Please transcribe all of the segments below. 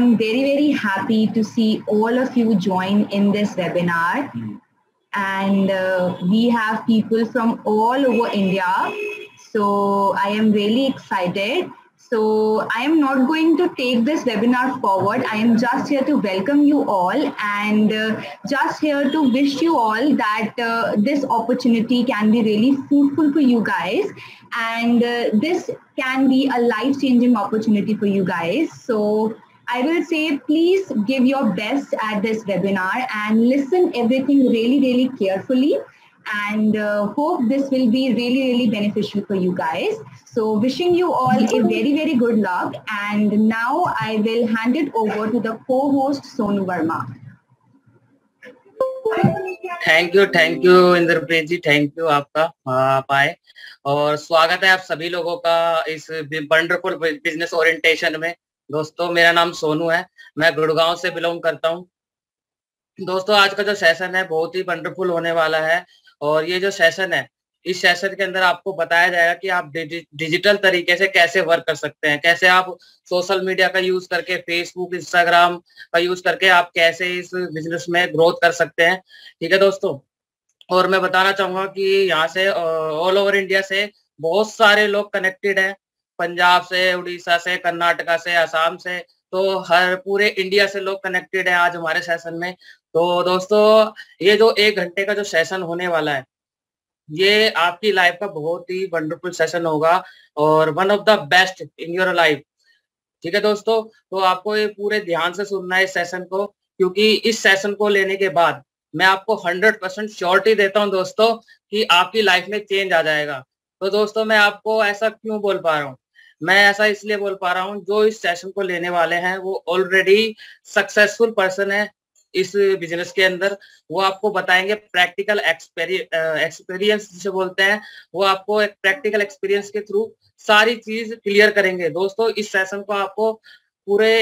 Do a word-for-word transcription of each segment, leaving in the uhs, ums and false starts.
am very, very happy to see all of you join in this webinar. Mm. And uh, we have people from all over India. So I am really excited. So I am not going to take this webinar forward. I am just here to welcome you all and uh, just here to wish you all that uh, this opportunity can be really fruitful for you guys. And uh, this can be a life-changing opportunity for you guys. So I will say, please give your best at this webinar and listen everything really, really carefully. And uh, hope this will be really, really beneficial for you guys. So wishing you all a very, very good luck. And now I will hand it over to the co-host Sonu Verma. Thank you thank you Inderpreet ji, thank you आपका आप आए और स्वागत है आप सभी लोगों का इस वंडरफुल बिजनेस ओरिएंटेशन में। दोस्तों मेरा नाम सोनू है, मैं गुड़गांव से बिलोंग करता हूं। दोस्तों आज का जो सेशन है बहुत ही वंडरफुल होने वाला है और ये जो सेशन है इस सेशन के अंदर आपको बताया जाएगा कि आप डिजिटल तरीके से कैसे वर्क कर सकते हैं, कैसे आप सोशल मीडिया का यूज करके फेसबुक इंस्टाग्राम का यूज करके आप कैसे इस बिजनेस में ग्रोथ कर सकते हैं। ठीक है दोस्तों, और मैं बताना चाहूंगा कि यहाँ से ऑल ओवर इंडिया से बहुत सारे लोग कनेक्टेड हैं, पंजाब से, उड़ीसा से, कर्नाटका से, असम से, तो हर पूरे इंडिया से लोग कनेक्टेड हैं आज हमारे सेशन में। तो दोस्तों ये जो एक घंटे का जो सेशन होने वाला है ये आपकी लाइफ का बहुत ही वंडरफुल सेशन होगा और one of the best in your life. ठीक है दोस्तों, तो आपको ये पूरे ध्यान से सुनना है इस सेशन को, क्योंकि इस सेशन को लेने के बाद मैं आपको हंड्रेड परसेंट श्योरिटी देता हूं दोस्तों कि आपकी लाइफ में चेंज आ जाएगा। तो दोस्तों मैं आपको ऐसा क्यों बोल पा रहा हूँ, मैं ऐसा इसलिए बोल पा रहा हूँ, जो इस सेशन को लेने वाले हैं वो ऑलरेडी सक्सेसफुल पर्सन है इस बिजनेस के अंदर। वो आपको बताएंगे प्रैक्टिकल एक्सपीरियंस जिसे बोलते हैं, वो आपको एक प्रैक्टिकल एक्सपीरियंस के थ्रू सारी चीज क्लियर करेंगे। दोस्तों इस सेशन को आपको पूरे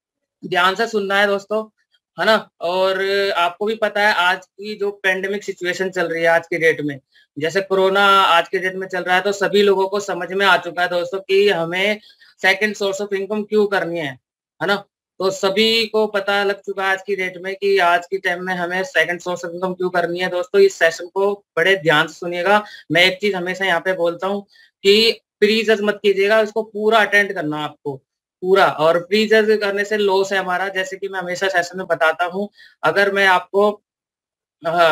ध्यान से सुनना है दोस्तों, है ना। और आपको भी पता है आज की जो पेंडेमिक सिचुएशन चल रही है आज के डेट में, जैसे कोरोना आज के डेट में चल रहा है, तो सभी लोगों को समझ में आ चुका है दोस्तों कि हमें सेकंड सोर्स ऑफ इनकम क्यों करनी है, है ना। तो सभी को पता लग चुका है आज की डेट में कि आज की टाइम में हमें सेकंड सोर्स ऑफ इनकम क्यों करनी है। दोस्तों इस सेशन को बड़े ध्यान से सुनिएगा। मैं एक चीज हमेशा यहाँ पे बोलता हूँ कि प्री जज मत कीजिएगा, इसको पूरा अटेंड करना आपको पूरा, और प्री जज करने से लॉस है हमारा। जैसे कि मैं हमेशा सेशन में बताता हूँ, अगर मैं आपको आ, आ,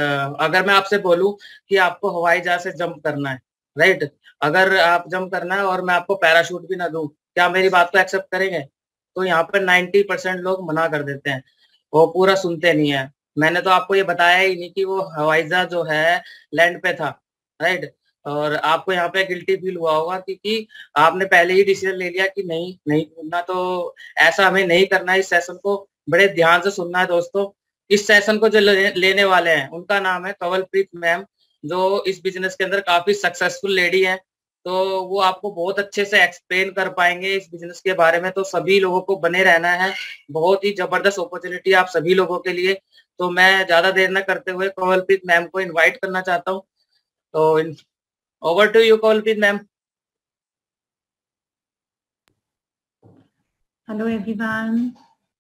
अगर मैं आपसे बोलूं कि आपको हवाई जहाज से जंप करना है, राइट, अगर आप जंप करना है और मैं आपको पैराशूट भी ना दूं, क्या मेरी बात को एक्सेप्ट करेंगे? तो यहाँ पर नब्बे परसेंट लोग मना कर देते हैं, वो पूरा सुनते नहीं है। मैंने तो आपको ये बताया ही नहीं कि वो हवाई जहाज जो है लैंड पे था, राइट, और आपको यहाँ पे गिल्टी फील हुआ होगा क्योंकि आपने पहले ही डिसीजन ले लिया कि नहीं नहीं घूमना। तो ऐसा हमें नहीं करना है। इस सेशन को बड़े ध्यान से सुनना है दोस्तों। इस सेशन को जो ले, लेने वाले हैं उनका नाम है कंवलप्रीत मैम, जो इस बिजनेस के अंदर काफी सक्सेसफुल लेडी है। तो वो आपको बहुत अच्छे से एक्सप्लेन कर पाएंगे इस बिजनेस के बारे में। तो सभी लोगों को बने रहना है, बहुत ही जबरदस्त अपॉर्चुनिटी आप सभी लोगों के लिए। तो मैं ज्यादा देर न करते हुए कंवलप्रीत मैम को इनवाइट करना चाहता हूँ। तो over to you Kanwalpreet ma'am. Hello everyone.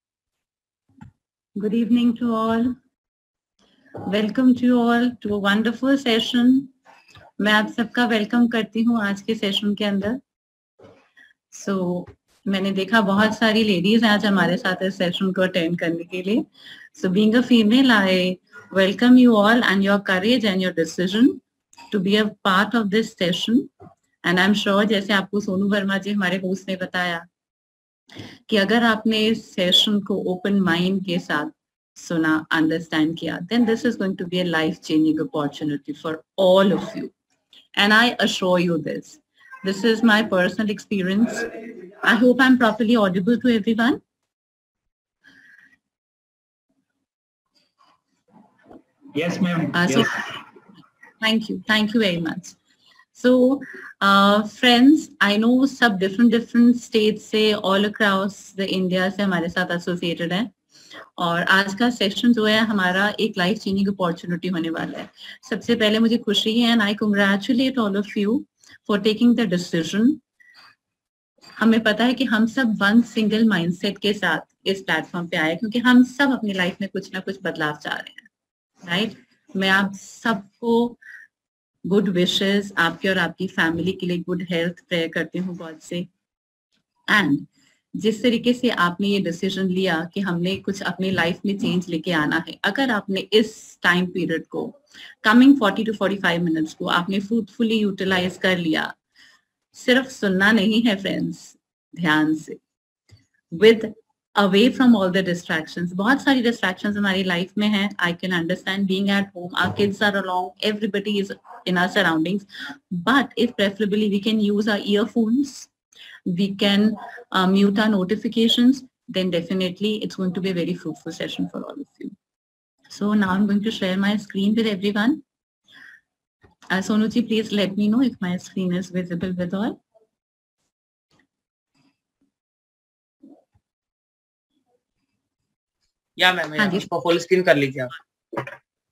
Good evening to all. Welcome to you all to a wonderful session. मैं आप सबका वेलकम करती हूँ आज के सेशन के अंदर। सो so, मैंने देखा बहुत सारी लेडीज आज हमारे साथ इस सेशन को अटेंड करने के लिए। So being a female, I welcome you all and your courage and your decision to be a part of this session. And I am sure, जैसे आपको सोनू वर्मा जी हमारे होस्ट ने बताया, कि अगर आपने इस सेशन को ओपन माइंड के साथ सुना, अंडरस्टैंड किया, then this is going to be a life-changing opportunity for all of you. And I assure you this. This is my personal experience. I hope I'm properly audible to everyone. Yes, ma'am. Uh, so, yes. Thank you. Thank you very much. So, uh, friends, I know सब different different states से all across the India से हमारे साथ associated हैं, और आज का session जो है हमारा एक लाइफ चेंजिंग अपॉर्चुनिटी होने वाला है। सबसे पहले मुझे खुशी है and I congratulate all of you for taking the decision. हमें पता है कि हम सब वन सिंगल माइंडसेट के साथ इस प्लेटफॉर्म पे आए क्योंकि हम सब अपनी लाइफ में कुछ ना कुछ बदलाव चाह रहे हैं, राइट। मैं आप सबको गुड विशेस, आपके और आपकी फैमिली के लिए गुड हेल्थ प्रेयर करती हूँ गॉड से। एंड जिस तरीके से आपने ये डिसीजन लिया कि हमने कुछ अपनी लाइफ में चेंज लेके आना है, अगर आपने इस टाइम पीरियड को, coming forty two forty five minutes को आपने फ्रूटफुली यूटिलाइज कर लिया, सिर्फ सुनना नहीं है फ्रेंड्स, ध्यान से, with away from all the distractions. बहुत सारी डिस्ट्रैक्शंस हमारी लाइफ में हैं। I can understand being at home, our kids are along, everybody is in our surroundings, but if preferably we can use our earphones, we can uh, mute our notifications, then definitely it's going to be a very fruitful session for all of you. So now I'm going to share my screen with everyone. Uh, Sonu ji, please let me know if my screen is visible with all. या ma'am, इसको full screen कर लीजिए आप।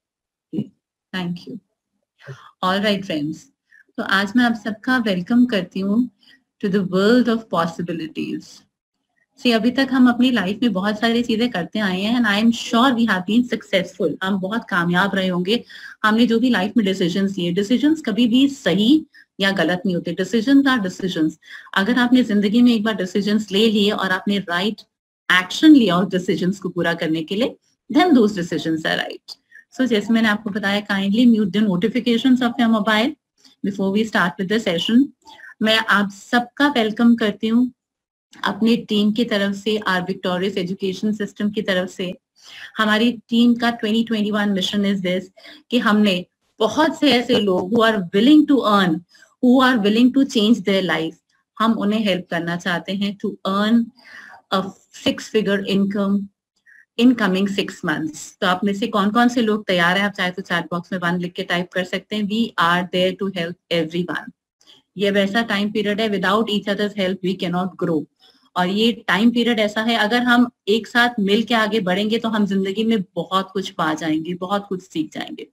Thank you. All right friends, तो आज मैं आप सबका वेलकम करती हूँ to the world of possibilities. See, अभी तक हम अपनी लाइफ में बहुत सारी चीजें करते आए हैं and I am sure we have been successful. हम बहुत कामयाब रहे होंगे। हमने जो भी लाइफ में डिसीजंस लिए, डिसीजंस कभी भी सही या गलत नहीं होते, डिसीजंस आर डिसीजंस। अगर आपने जिंदगी में एक बार डिसीजंस ले लिए और आपने राइट एक्शन लिया उस डिसीजंस को पूरा करने के लिए, then those decisions are right. So जैसे मैंने आपको बताया, kindly mute the notifications of your mobile before we start with the session. मैं आप सबका वेलकम करती हूँ अपनी टीम की तरफ से, आर विक्टोरियस एजुकेशन सिस्टम की तरफ से। हमारी टीम का twenty twenty one mission is this कि हमने बहुत से ऐसे लोग who are willing to earn, who are willing to change their life, हम उन्हें हेल्प करना चाहते हैं to earn a six figure income in coming six months. तो आप में से कौन कौन से लोग तैयार हैं? आप चाहे तो चैट बॉक्स में वन लिख के टाइप कर सकते हैं। We are there to help everyone. ये वैसा टाइम पीरियड है, without each others help we can not grow. और ये टाइम पीरियड ऐसा है, अगर हम एक साथ मिल के आगे बढ़ेंगे तो हम जिंदगी में बहुत कुछ पा जाएंगे, बहुत कुछ सीख जाएंगे।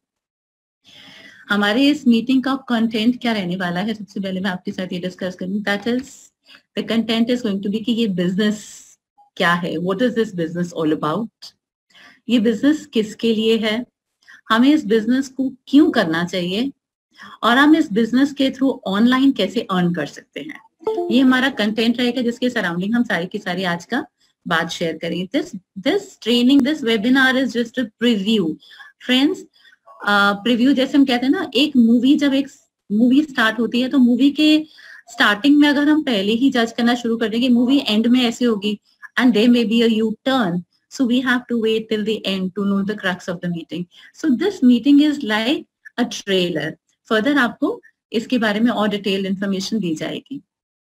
हमारे इस मीटिंग का कंटेंट क्या रहने वाला है, सबसे पहले मैं आपके साथ ये डिस्कस करूंगी। That is the content is going to be कि ये बिजनेस क्या है, what is this business all about, ये बिजनेस किसके लिए है, हमें इस बिजनेस को क्यों करना चाहिए, और हम इस बिजनेस के थ्रू ऑनलाइन कैसे अर्न कर सकते हैं। ये हमारा कंटेंट रहेगा जिसके सराउंडिंग हम सारी की सारी आज का बात शेयर करेंगे। This this training, this webinar is just a preview friends. Preview जैसे हम कहते हैं ना, एक मूवी, जब एक मूवी स्टार्ट होती है तो मूवी के स्टार्टिंग में अगर हम पहले ही जज करना शुरू कर देंगे मूवी एंड में ऐसे होगी, and there may be a U turn, so we have to wait till the end to know the crux of the meeting. So this meeting is like a trailer. Further आपको इसके बारे में और detail information दी जाएगी।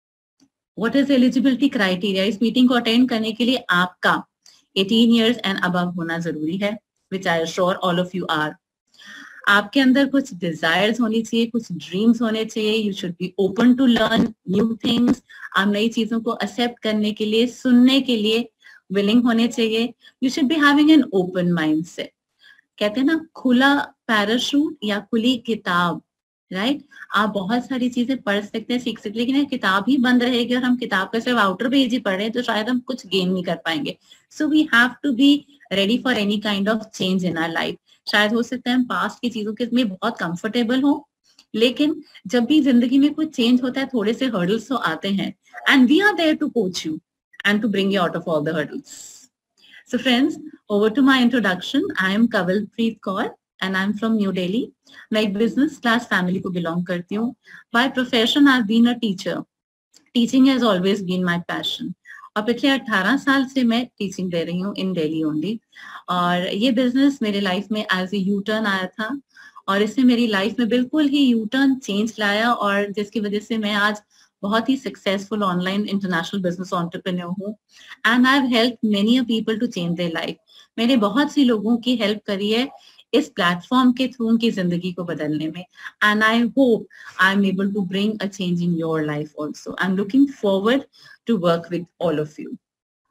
What is eligibility criteria, इस meeting को attend करने के लिए आपका एटीन इयर्स एंड अबव होना जरूरी है, which I am sure all of you are. आपके अंदर कुछ डिजायर्स होनी चाहिए, कुछ ड्रीम्स होने चाहिए। You should be open to learn new things. आप नई चीजों को एक्सेप्ट करने के लिए, सुनने के लिए विलिंग होने चाहिए। You should be having an open mindset. कहते हैं ना, खुला पैराशूट या खुली किताब, राइट right? आप बहुत सारी चीजें पढ़ सकते हैं, सीख सकते हैं, लेकिन किताब ही बंद रहेगी और हम किताब का सिर्फ आउटर पेज ही पढ़ रहे हैं तो शायद हम कुछ गेन नहीं कर पाएंगे। So we have to be ready for any kind of change in our life. शायद हो सकता है हम पास्ट की चीजों के में बहुत कंफर्टेबल हो, लेकिन जब भी जिंदगी में कुछ चेंज होता है थोड़े से हर्डल्स तो आते हैं, and we are there to coach you and to bring you out of all the hurdles. So friends, over to my introduction. I am Kawalpreet Kaur and I'm from New Delhi. मैं एक business class family को belong करती हूँ। By profession I've been a teacher. Teaching has always been my passion. और पिछले अठारह साल से मैं टीचिंग दे रही हूँ in Delhi only. और ये business मेरे लाइफ में as a U-turn आया था और इसने मेरी लाइफ में बिल्कुल ही U-turn चेंज लाया, और जिसकी वजह से मैं आज बहुत ही successful online international business entrepreneur हूँ। And I have help many people to change their life. मैंने बहुत सी लोगों की हेल्प करी है इस प्लेटफॉर्म के थ्रू उनकी जिंदगी को बदलने में, and I hope I am able to bring a change in your life also. I am looking forward to work with all of you.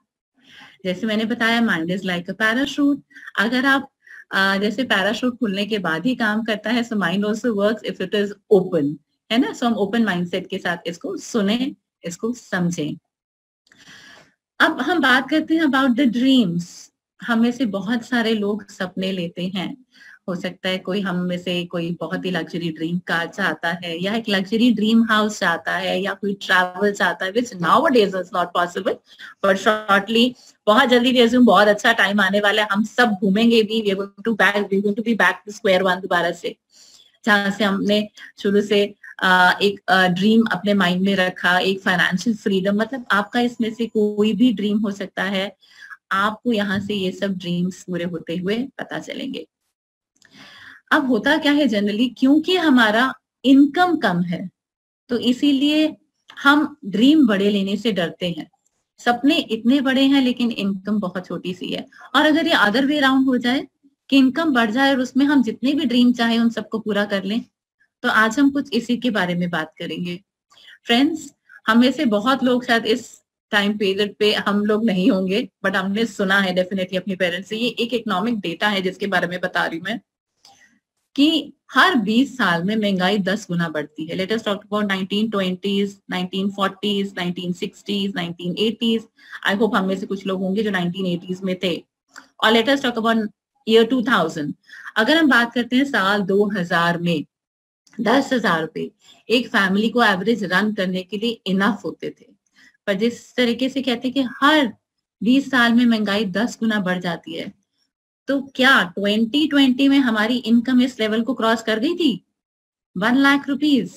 जैसे मैंने बताया, mind is like a parachute. अगर आप uh, जैसे पैराशूट खुलने के बाद ही काम करता है, so mind also works if it is open, है ना। सो हम ओपन माइंडसेट के साथ इसको सुने, इसको समझें। अब हम बात करते हैं अबाउट द ड्रीम्स। हम में से बहुत सारे लोग सपने लेते हैं। हो सकता है कोई हम में से कोई बहुत ही लग्जरी ड्रीम कार चाहता है, या एक लग्जरी ड्रीम हाउस चाहता है, या कोई ट्रैवल चाहता है, which nowadays is not possible, but shortly बहुत जल्दी रेज्यूम बहुत अच्छा टाइम आने वाला है, हम सब घूमेंगे भी, we are going to back we are going to be back to square one दोबारा से, जहां से हमने शुरू से Uh, एक ड्रीम uh, अपने माइंड में रखा, एक फाइनेंशियल फ्रीडम, मतलब आपका इसमें से कोई भी ड्रीम हो सकता है, आपको यहाँ से ये सब ड्रीम्स पूरे होते हुए पता चलेंगे। अब होता क्या है जनरली, क्योंकि हमारा इनकम कम है तो इसीलिए हम ड्रीम बड़े लेने से डरते हैं। सपने इतने बड़े हैं लेकिन इनकम बहुत छोटी सी है। और अगर ये अदर वे राउंड हो जाए कि इनकम बढ़ जाए और उसमें हम जितने भी ड्रीम चाहे उन सबको पूरा कर लें, तो आज हम कुछ इसी के बारे में बात करेंगे। फ्रेंड्स, हम में से बहुत लोग शायद इस टाइम पीरियड पे हम लोग नहीं होंगे, बट हमने सुना है डेफिनेटली अपने पेरेंट्स से। ये एक इकोनॉमिक डेटा है जिसके बारे में बता रही हूँ मैं, कि हर बीस साल में महंगाई दस गुना बढ़ती है। Let us talk about nineteen twenties, nineteen forties, nineteen sixties, nineteen eighties. I hope हम में से कुछ लोग होंगे जो नाइनटीन एटीज़ में थे। और let us talk about year two thousand. अगर हम बात करते हैं साल दो हज़ार में, दस हजार रुपए एक फैमिली को एवरेज रन करने के लिए इनफ होते थे। पर जिस तरीके से कहते हैं कि हर बीस साल में महंगाई दस गुना बढ़ जाती है, तो क्या ट्वेंटी ट्वेंटी में हमारी इनकम इस लेवल को क्रॉस कर गई थी, वन लाख रुपीज?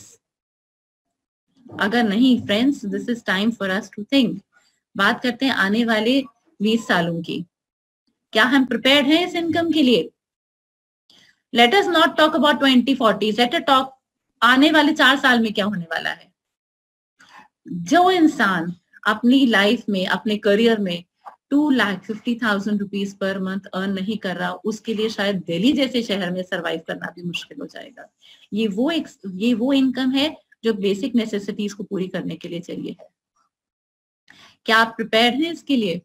अगर नहीं friends, this is time for us to think. बात करते हैं आने वाले बीस सालों की। क्या हम प्रिपेयर्ड हैं इस इनकम के लिए? Let us not talk about twenty forties. Let us talk आने वाले चार साल में क्या होने वाला है। जो इंसान अपनी लाइफ में, अपने करियर में two lakh fifty thousand rupees per month earn नहीं कर रहा, उसके लिए शायद दिल्ली जैसे शहर में सरवाइव करना भी मुश्किल हो जाएगा। ये वो एक ये वो इनकम है जो बेसिक नेसेसिटीज को पूरी करने के लिए चाहिए है। क्या आप प्रिपेयर्ड हैं इसके लिए?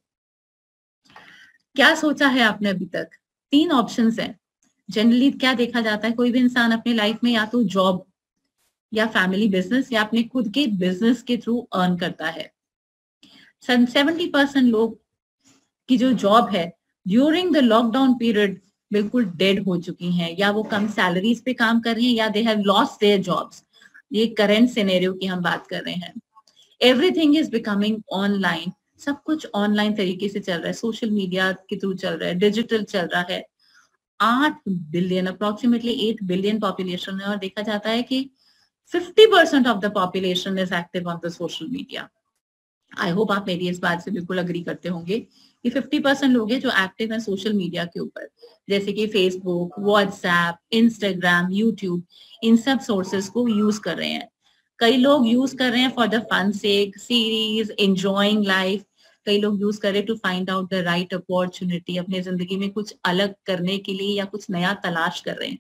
क्या सोचा है आपने अभी तक? तीन ऑप्शंस हैं। जनरली क्या देखा जाता है, कोई भी इंसान अपने लाइफ में या तो जॉब या फैमिली बिजनेस या अपने खुद के बिजनेस के थ्रू अर्न करता है। सेवेंटी परसेंट लोग की जो जॉब है ड्यूरिंग द लॉकडाउन पीरियड बिल्कुल डेड हो चुकी हैं, या वो कम सैलरीज पे काम कर रही हैं, या they have lost their jobs. ये करंट सिनेरियो की हम बात कर रहे हैं। एवरीथिंग इज बिकमिंग ऑनलाइन, सब कुछ ऑनलाइन तरीके से चल रहा है, सोशल मीडिया के थ्रू चल रहा है, डिजिटल चल रहा है। आठ billion approximately eight billion population है, और देखा जाता है कि fifty percent of the population is active on the social media. I hope आप मेरी इस बात से बिल्कुल अग्री करते होंगे कि फिफ्टी परसेंट लोग हैं जो एक्टिव हैं सोशल मीडिया के ऊपर, जैसे कि फेसबुक, व्हाट्सएप, इंस्टाग्राम, यूट्यूब, इन सब सोर्सेस को यूज कर रहे हैं। कई लोग यूज कर रहे हैं for the fun sake, series, enjoying life. कई लोग यूज कर रहे to find out the right opportunity, अपने जिंदगी में कुछ अलग करने के लिए या कुछ नया तलाश कर रहे हैं।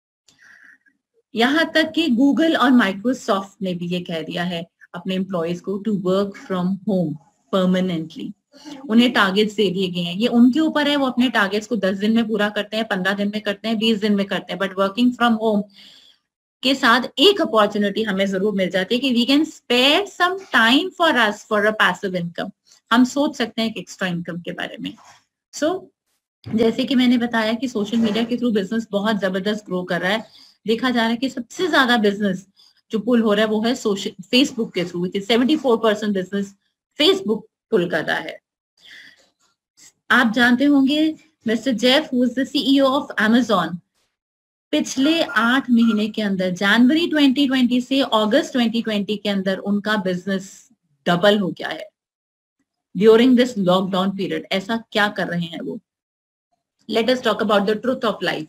यहाँ तक कि गूगल और माइक्रोसॉफ्ट ने भी ये कह दिया है अपने एम्प्लॉयज को to work from home permanently. उन्हें टारगेट्स दे दिए गए हैं, ये उनके ऊपर है, वो अपने टारगेट्स को दस दिन में पूरा करते हैं, पंद्रह दिन में करते हैं, बीस दिन में करते हैं। बट वर्किंग फ्रॉम होम के साथ एक अपॉर्चुनिटी हमें जरूर मिल जाती है कि we can spare some time for us for a passive income. हम सोच सकते हैं एक एक्स्ट्रा इनकम के बारे में। सो so, जैसे कि मैंने बताया कि सोशल मीडिया के थ्रू बिजनेस बहुत जबरदस्त ग्रो कर रहा है। देखा जा रहा है कि सबसे ज्यादा बिजनेस जो पुल हो रहा है वो है सोशल फेसबुक के through, which is seventy four percent business Facebook pull कर रहा है। आप जानते होंगे mister Jeff, who is the CEO of Amazon, पिछले आठ महीने के अंदर जनवरी ट्वेंटी ट्वेंटी से अगस्त ट्वेंटी ट्वेंटी के अंदर उनका बिजनेस डबल हो गया है ड्यूरिंग दिस लॉकडाउन पीरियड। ऐसा क्या कर रहे हैं वो? Let us talk about the truth of life.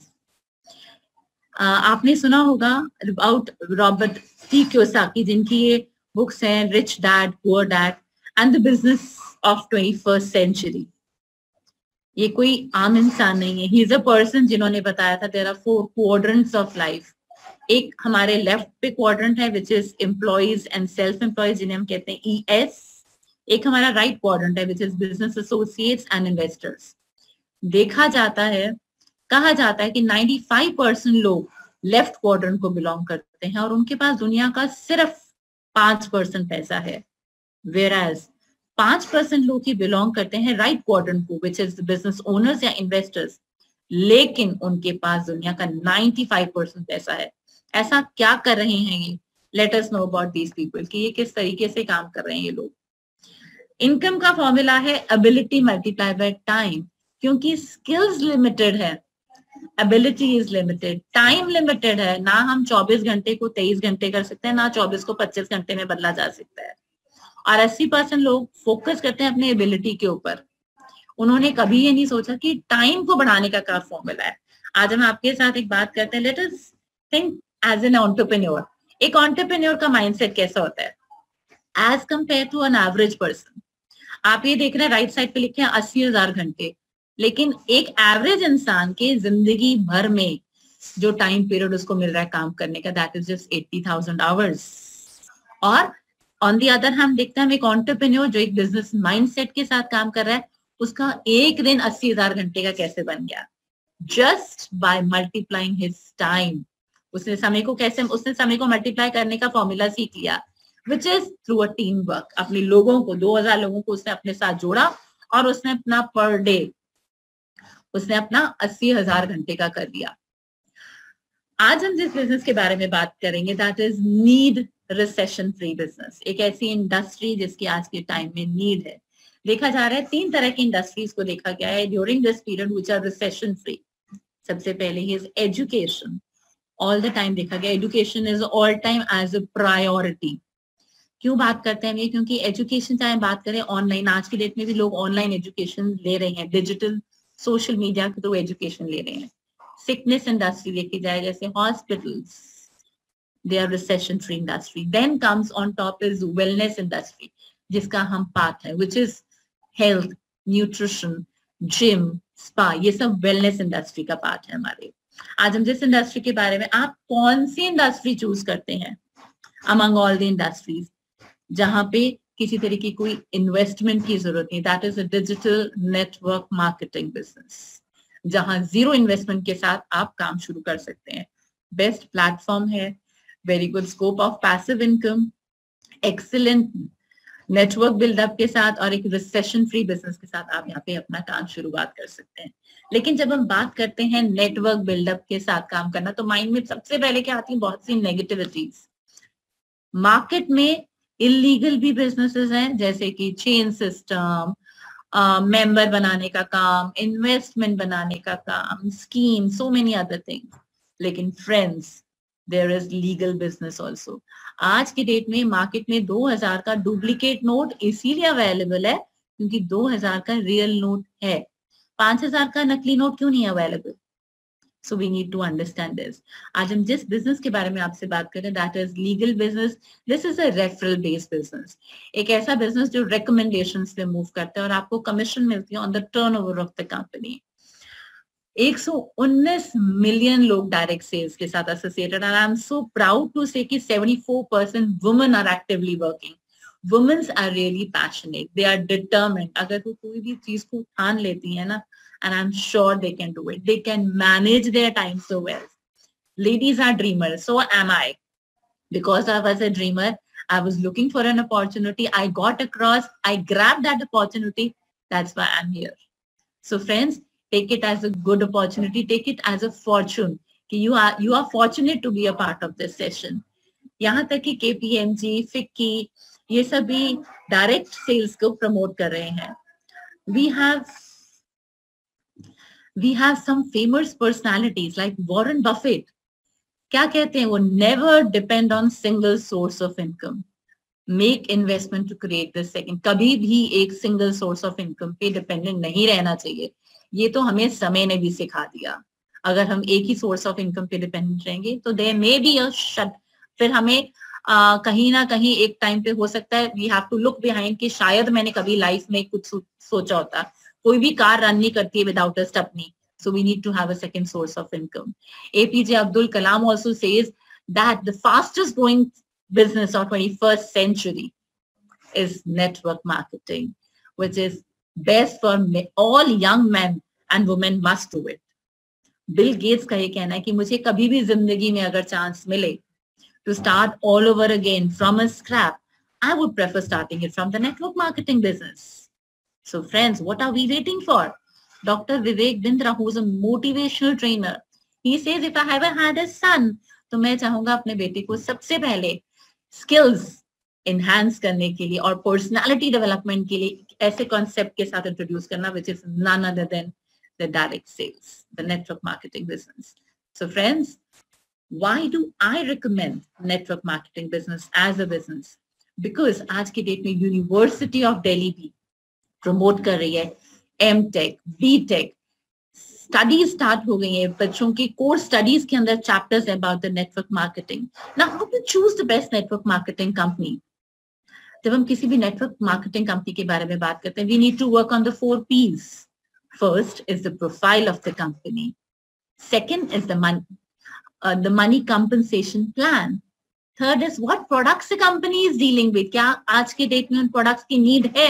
आपने सुना होगा अबाउट रॉबर्ट टी कियोसाकी, जिनकी ये बुक्स हैं rich dad poor dad and the business of twenty first century. ये कोई आम इंसान नहीं है, ही इज अ पर्सन जिन्होंने बताया था there are four quadrants of life. एक हमारे लेफ्ट पे क्वाड्रेंट है which is employees and self employees, जिन्हें हम कहते हैं ई एस। एक हमारा राइट क्वाड्रेंट है which is business associates and investors. देखा जाता है, कहा जाता है कि नाइंटी फाइव परसेंट लोग लेफ्ट क्वाड्रेंट को बिलोंग करते हैं और उनके पास दुनिया का सिर्फ पांच परसेंट पैसा है, वेराज पांच परसेंट लोग ही बिलोंग करते हैं राइट क्वाड्रेंट को, विच इज बिजनेस ओनर्स या इन्वेस्टर्स, लेकिन उनके पास दुनिया का पचानवे परसेंट पैसा है। ऐसा क्या कर रहे हैं ये? Let us know about these people कि ये किस तरीके से काम कर रहे हैं ये लोग। इनकम का फॉर्मूला है एबिलिटी मल्टीप्लाई बाय टाइम, क्योंकि स्किल्स लिमिटेड है, ability is limited, time limited है। ना हम चौबीस घंटे को तेईस घंटे कर सकते हैं, ना चौबीस को पच्चीस घंटे में बदला जा सकता है। और अस्सी परसेंट लोग फोकस करते हैं अपने एबिलिटी के ऊपर। उन्होंने कभी ये नहीं सोचा कि टाइम को बढ़ाने का क्या फॉर्मूला है। आज हम आपके साथ एक बात करते हैं, let us think as an entrepreneur. एक एंटरप्रेन्योर का माइंडसेट कैसा होता है as compare to an average person. आप ये देख रहे हैं राइट साइड पे लिखे हैं अस्सी हजार घंटे, लेकिन एक एवरेज इंसान के जिंदगी भर में जो टाइम पीरियड उसको मिल रहा है काम करने का, that is just eighty thousand hours. और ऑन दी अदर हम देखते हैं एक एंटरप्रेन्योर जो एक बिजनेस माइंडसेट के साथ काम कर रहा है, उसका एक दिन अस्सी हजार घंटे का कैसे बन गया? Just by multiplying his time. उसने समय को कैसे उसने समय को मल्टीप्लाई करने का फॉर्मूला सीख लिया, which is through a team work. अपने लोगों को, दो हजार लोगों को उसने अपने साथ जोड़ा और उसने अपना पर डे उसने अपना अस्सी हजार घंटे का कर दिया। आज हम जिस बिजनेस के बारे में बात करेंगे, that is need recession free business. एक ऐसी इंडस्ट्री जिसकी आज के टाइम में नीड है। देखा जा रहा है तीन तरह की इंडस्ट्रीज को देखा गया है during this period which are recession free. सबसे पहले ही is education. All the time देखा गया education is all time as a priority. क्यों बात करते हैं ये? क्योंकि एजुकेशन चाहे बात करें ऑनलाइन, आज की डेट में भी लोग ऑनलाइन एजुकेशन ले रहे हैं, डिजिटल सोशल मीडिया के थ्रू एजुकेशन ले रहे हैं। सिकनेस इंडस्ट्री देखी जाए जैसे hospitals, they are recession free industry. Then comes on top is wellness industry, जिसका हम पार्ट है, which is health, nutrition, gym, spa, ये सब वेलनेस इंडस्ट्री का पार्ट है हमारे। आज हम जिस इंडस्ट्री के बारे में, आप कौन सी इंडस्ट्री चूज करते हैं अमंग ऑल द इंडस्ट्रीज जहां पे किसी तरह की कोई इन्वेस्टमेंट की जरूरत नहीं? That is a digital network marketing business, जहां जीरो इन्वेस्टमेंट के साथ आप काम शुरू कर सकते हैं। बेस्ट प्लेटफॉर्म है, very good scope of passive income, excellent network buildup के साथ और एक रिसेशन फ्री बिजनेस के साथ आप यहाँ पे अपना काम शुरुआत कर सकते हैं। लेकिन जब हम बात करते हैं नेटवर्क बिल्डअप के साथ काम करना, तो माइंड में सबसे पहले क्या आती है? बहुत सी नेगेटिविटीज। मार्केट में इलीगल भी बिजनेसेस हैं, जैसे कि चेन सिस्टम, मेंबर बनाने का काम, इन्वेस्टमेंट बनाने का काम, scheme, so many other things. लेकिन friends, there is legal business also. आज की डेट में मार्केट में दो हजार का डुप्लीकेट नोट इसीलिए अवेलेबल है क्योंकि दो हजार का रियल नोट है। पांच हजार का नकली नोट क्यों नहीं available? So we need to understand this. आज हम जिस बिजनेस के बारे में आपसे बात करें, that is legal business. This is a referral based business, एक ऐसा बिजनेस जो रिकमेंडेशंस पे मूव करता है और आपको कमीशन मिलती है on the turnover of the company. एक सौ उन्नीस मिलियन लोग डायरेक्ट सेल्स के साथ associated, and I am so proud to say कि चौहत्तर percent women are actively working. Women's are really passionate, they are determined. अगर वो कोई भी चीज को ठान लेती है ना, and I'm sure they can do it. They can manage their time so well. Ladies are dreamers, so am I. Because I was a dreamer, I was looking for an opportunity. I got across, I grabbed that opportunity. That's why I'm here. So friends, take it as a good opportunity. Take it as a fortune. You are you are fortunate to be a part of this session. यहाँ तक कि K P M G, FICCI, ये सभी direct sales को promote कर रहे हैं. We have We have some famous personalities like Warren Buffett. क्या कहते हैं वो? Never depend on single source of income. Make investment to create the second. कभी भी एक single source of income पे dependent नहीं रहना चाहिए. ये तो हमें समय ने भी सिखा दिया। अगर हम एक ही source of income पे dependent रहेंगे तो there may be a shut. फिर हमें uh, कहीं ना कहीं एक टाइम पे हो सकता है we have to look behind कि शायद मैंने कभी लाइफ में कुछ सोचा होता। कोई भी कार रन नहीं करती है without a stepney, so we need to have a second source of income. A P J Abdul Kalam also says that the fastest growing business of twenty-first century is network marketing, which is best for all young men and women must do it. Bill Gates का ये कहना है कि मुझे कभी भी जिंदगी में अगर चांस मिले to start all over again from a scrap, I would prefer starting it from the network marketing business. So friends, what are we waiting for? Doctor Vivek Bindra, who is a motivational trainer, he says, if I ever had a son, तो मैं चाहूंगा अपने बेटे को सबसे पहले skills enhance करने के लिए और personality development के लिए ऐसे concept के साथ introduce करना, which is none other than the direct sales, the network marketing business. So friends, why do I recommend network marketing business as a business? Because आज की डेट में यूनिवर्सिटी ऑफ दिल्ली भी प्रमोट कर रही है M tech, B tech, studies start हो गई है, बच्चों के कोर्स स्टडीज के अंदर chapters about the network marketing. Now how to choose the best network marketing company? जब हम किसी भी नेटवर्क मार्केटिंग कंपनी के बारे में बात करते हैं, we need to work on the four Ps. First is the profile of the company. Second is the money, the money compensation plan. Third is what products the company is dealing with, क्या आज के date में उन products की need है.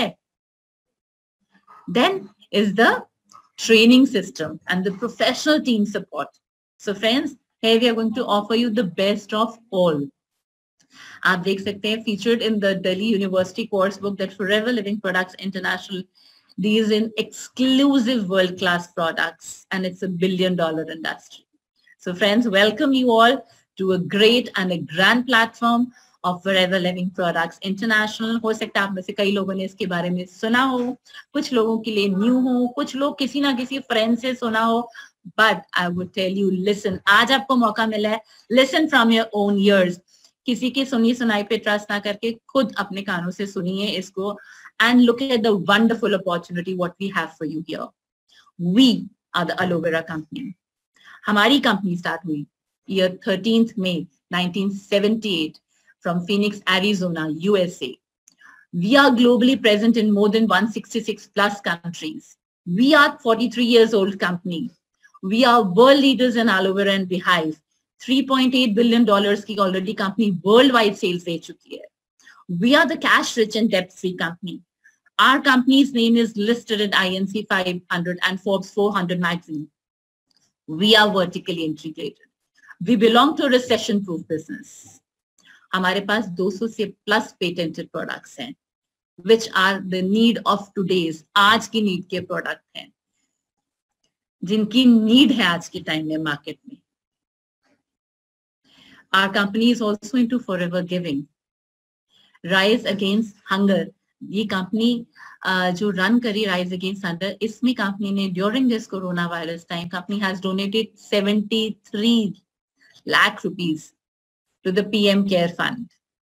Then is the training system and the professional team support. So friends, here we are going to offer you the best of all. आप देख सकते हैं featured in the Delhi University course book that Forever Living Products International deals in exclusive world-class products, and it's a billion dollar industry. So friends, welcome you all to a great and a grand platform of Forever Living Products International. हो सकता है आप में से कई लोगों ने इसके बारे में सुना हो, कुछ लोगों के लिए न्यू हो, कुछ लोग किसी ना किसी फ्रेंड से सुना हो, but I would tell you, listen, आज आपको मौका मिला है, listen from your own ears. किसी की सुनी सुनाई पे ट्रस्ट ना करके खुद अपने कानों से सुनिए इसको, and look at the wonderful opportunity what we have for you here. We are the Aloe Vera company. हमारी कंपनी स्टार्ट हुई year thirteenth May nineteen seventy-eight from Phoenix, Arizona, U S A. We are globally present in more than one hundred sixty-six plus countries. We are forty-three years old company. We are world leaders in aloe vera and beehive. three point eight billion dollars की already company worldwide sales दे चुकी है. We are the cash rich and debt free company. Our company's name is listed in I N C five hundred and Forbes four hundred magazine. We are vertically integrated. We belong to a recession proof business. हमारे पास दो सौ से plus patented products हैं, which are the need of today's, आज की need के product हैं, जिनकी नीड है आज के टाइम में मार्केट में. Our company is also into forever giving, rise against hunger. ये कंपनी जो रन करी राइज अगेंस्ट हंगर, इसमें कंपनी ने during this corona virus time company has donated seventy-three lakh rupees to the P M Care Fund.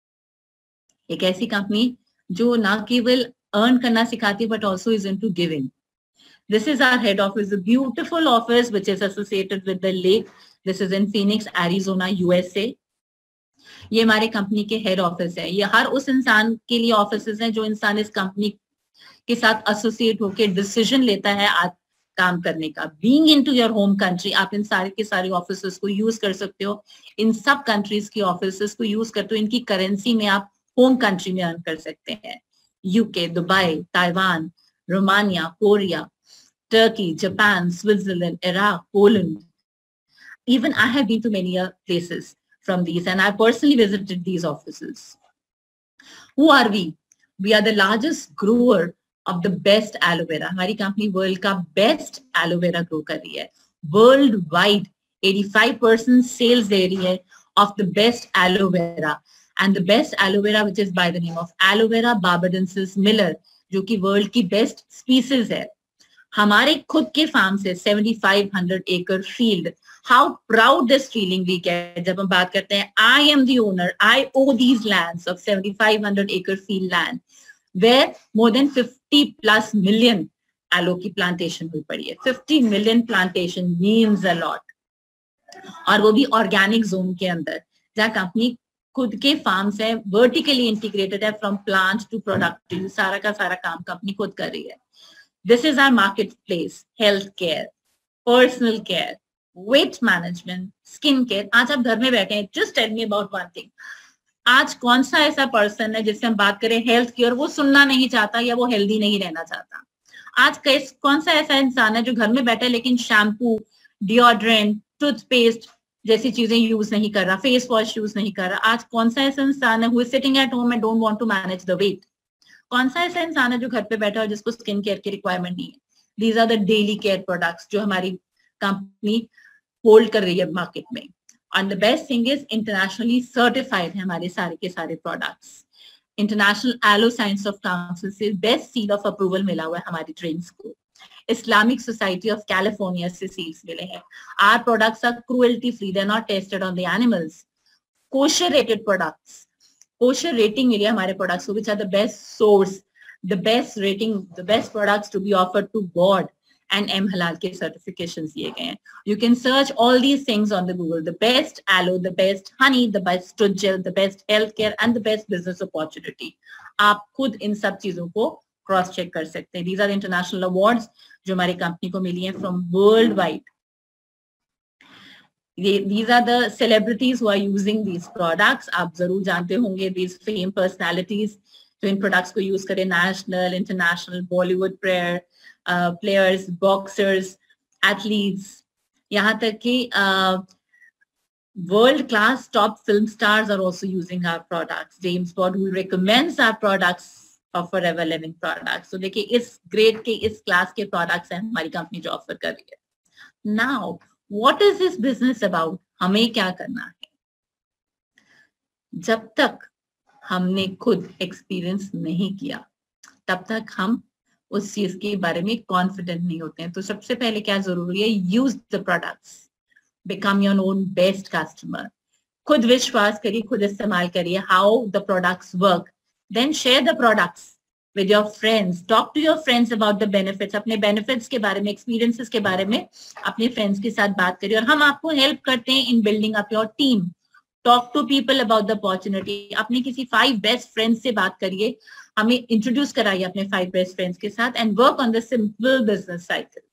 एक ऐसी company जो ना केवल अर्न करना सिखाती but also is into giving. This is our head office, a beautiful office which is associated with the lake. This is in Phoenix, Arizona, U S A. ये हमारे company के हेड ऑफिस है. ये हर उस इंसान के लिए ऑफिसेस हैं जो इंसान इस कंपनी के साथ एसोसिएट होकर डिसीजन लेता है आज काम करने का. Being into your home country, आप इन सारे के सारे ऑफिसेस को यूज कर सकते हो. इन सब कंट्रीज की ऑफिसेस को यूज करते हो, इनकी करेंसी में आप होम कंट्री में अर्न कर सकते हैं. UK, Dubai, Taiwan, Romania, Korea, Turkey, Japan, Switzerland, Iraq, Poland. Even I have been to many uh, places from these, and I personally visited these offices. Who are we? We are the largest grower of the best aloe vera. हमारी कंपनी world का best aloe vera grow कर रही है. World wide eighty-five percent sales दे रही है of the best aloe vera, and the best aloe vera which is by the name of aloe vera barbadensis miller, जो कि वर्ल्ड की बेस्ट स्पीसीज है. हमारे खुद के फार्म से seventy-five hundred acre field. How proud this feeling we get जब हम बात करते हैं I am the owner, I own these lands of seventy-five hundred acre field land where more than fifty plus million aloe की plantation हुई पड़ी है. fifty million plantation means a lot. और वो भी organic zone के अंदर, जहाँ कंपनी खुद के फार्म्स है, vertically integrated है, from plant to product, सारा का सारा काम कंपनी खुद कर रही है. This is our marketplace, healthcare, personal care, weight management, skin care. आज आप घर में बैठे हैं, just tell me about one thing. आज कौन सा ऐसा पर्सन है जिससे हम बात करें हेल्थ केयर, वो सुनना नहीं चाहता या वो हेल्दी नहीं रहना चाहता? आज कैस कौन सा ऐसा इंसान है जो घर में बैठा है लेकिन शैम्पू, डिओड्रेंट, टूथपेस्ट, जैसी चीजें यूज नहीं कर रहा, फेस वॉश यूज नहीं कर रहा। आज कौन सा ऐसा इंसान है who is sitting at home and don't want to manage the weight? कौन सा ऐसा इंसान है जो घर पे बैठा है और जिसको स्किन केयर की रिक्वायरमेंट नहीं है? These are the daily care products जो हमारी कंपनी होल्ड कर रही है मार्केट में। And the best thing is internationally certified है हमारे सारे के सारे products. International aloe science of council से बेस्ट सील ऑफ अप्रूवल मिला हुआ है हमारी ड्रिंक्स को। इस्लामिक सोसाइटी ऑफ कैलिफोर्निया से सील्स मिले हैं। Our products are cruelty free, they are not tested on the animals. Kosher rated products, kosher rating मिली है हमारे प्रोडक्ट्स को, which are the best source, the best rating, the best products to be offered to God, and M हलाल के certifications दिए गए हैं। You can search all these things on the Google, the best aloe, the best honey, the best tooth gel, the best health care and the best business opportunity. आप खुद इन सब चीजों को क्रॉस चेक कर सकते हैं। दीज आर इंटरनेशनल अवार्ड्स जो हमारी कंपनी को मिली है from world wide. These are the celebrities who are using these products. आप जरूर जानते होंगे these fame personalities जो इन products को use करें, national, international, Bollywood player, uh, players, boxers, athletes, यहाँ तक कि uh, world class top film stars are also using our products. James Bond who recommends our products of Forever Living products. So देखिए इस grade के इस class के products हैं हमारी कंपनी जो ऑफर कर रही है। Now What is this business about? हमें क्या करना है? जब तक हमने खुद एक्सपीरियंस नहीं किया तब तक हम उस चीज के बारे में कॉन्फिडेंट नहीं होते हैं। तो सबसे पहले क्या जरूरी है? Use the products, become your own best customer. खुद विश्वास करिए, खुद इस्तेमाल करिए how the products work, then share the products with your friends, talk to your friends about the benefits, अपने benefits के बारे में, experiences के बारे में अपने friends के साथ बात करिए। और हम आपको help करते हैं in building up your team. Talk to people about the opportunity. अपने किसी five best friends से बात करिए, हमें introduce कराइए अपने five best friends के साथ and work on the simple business cycle.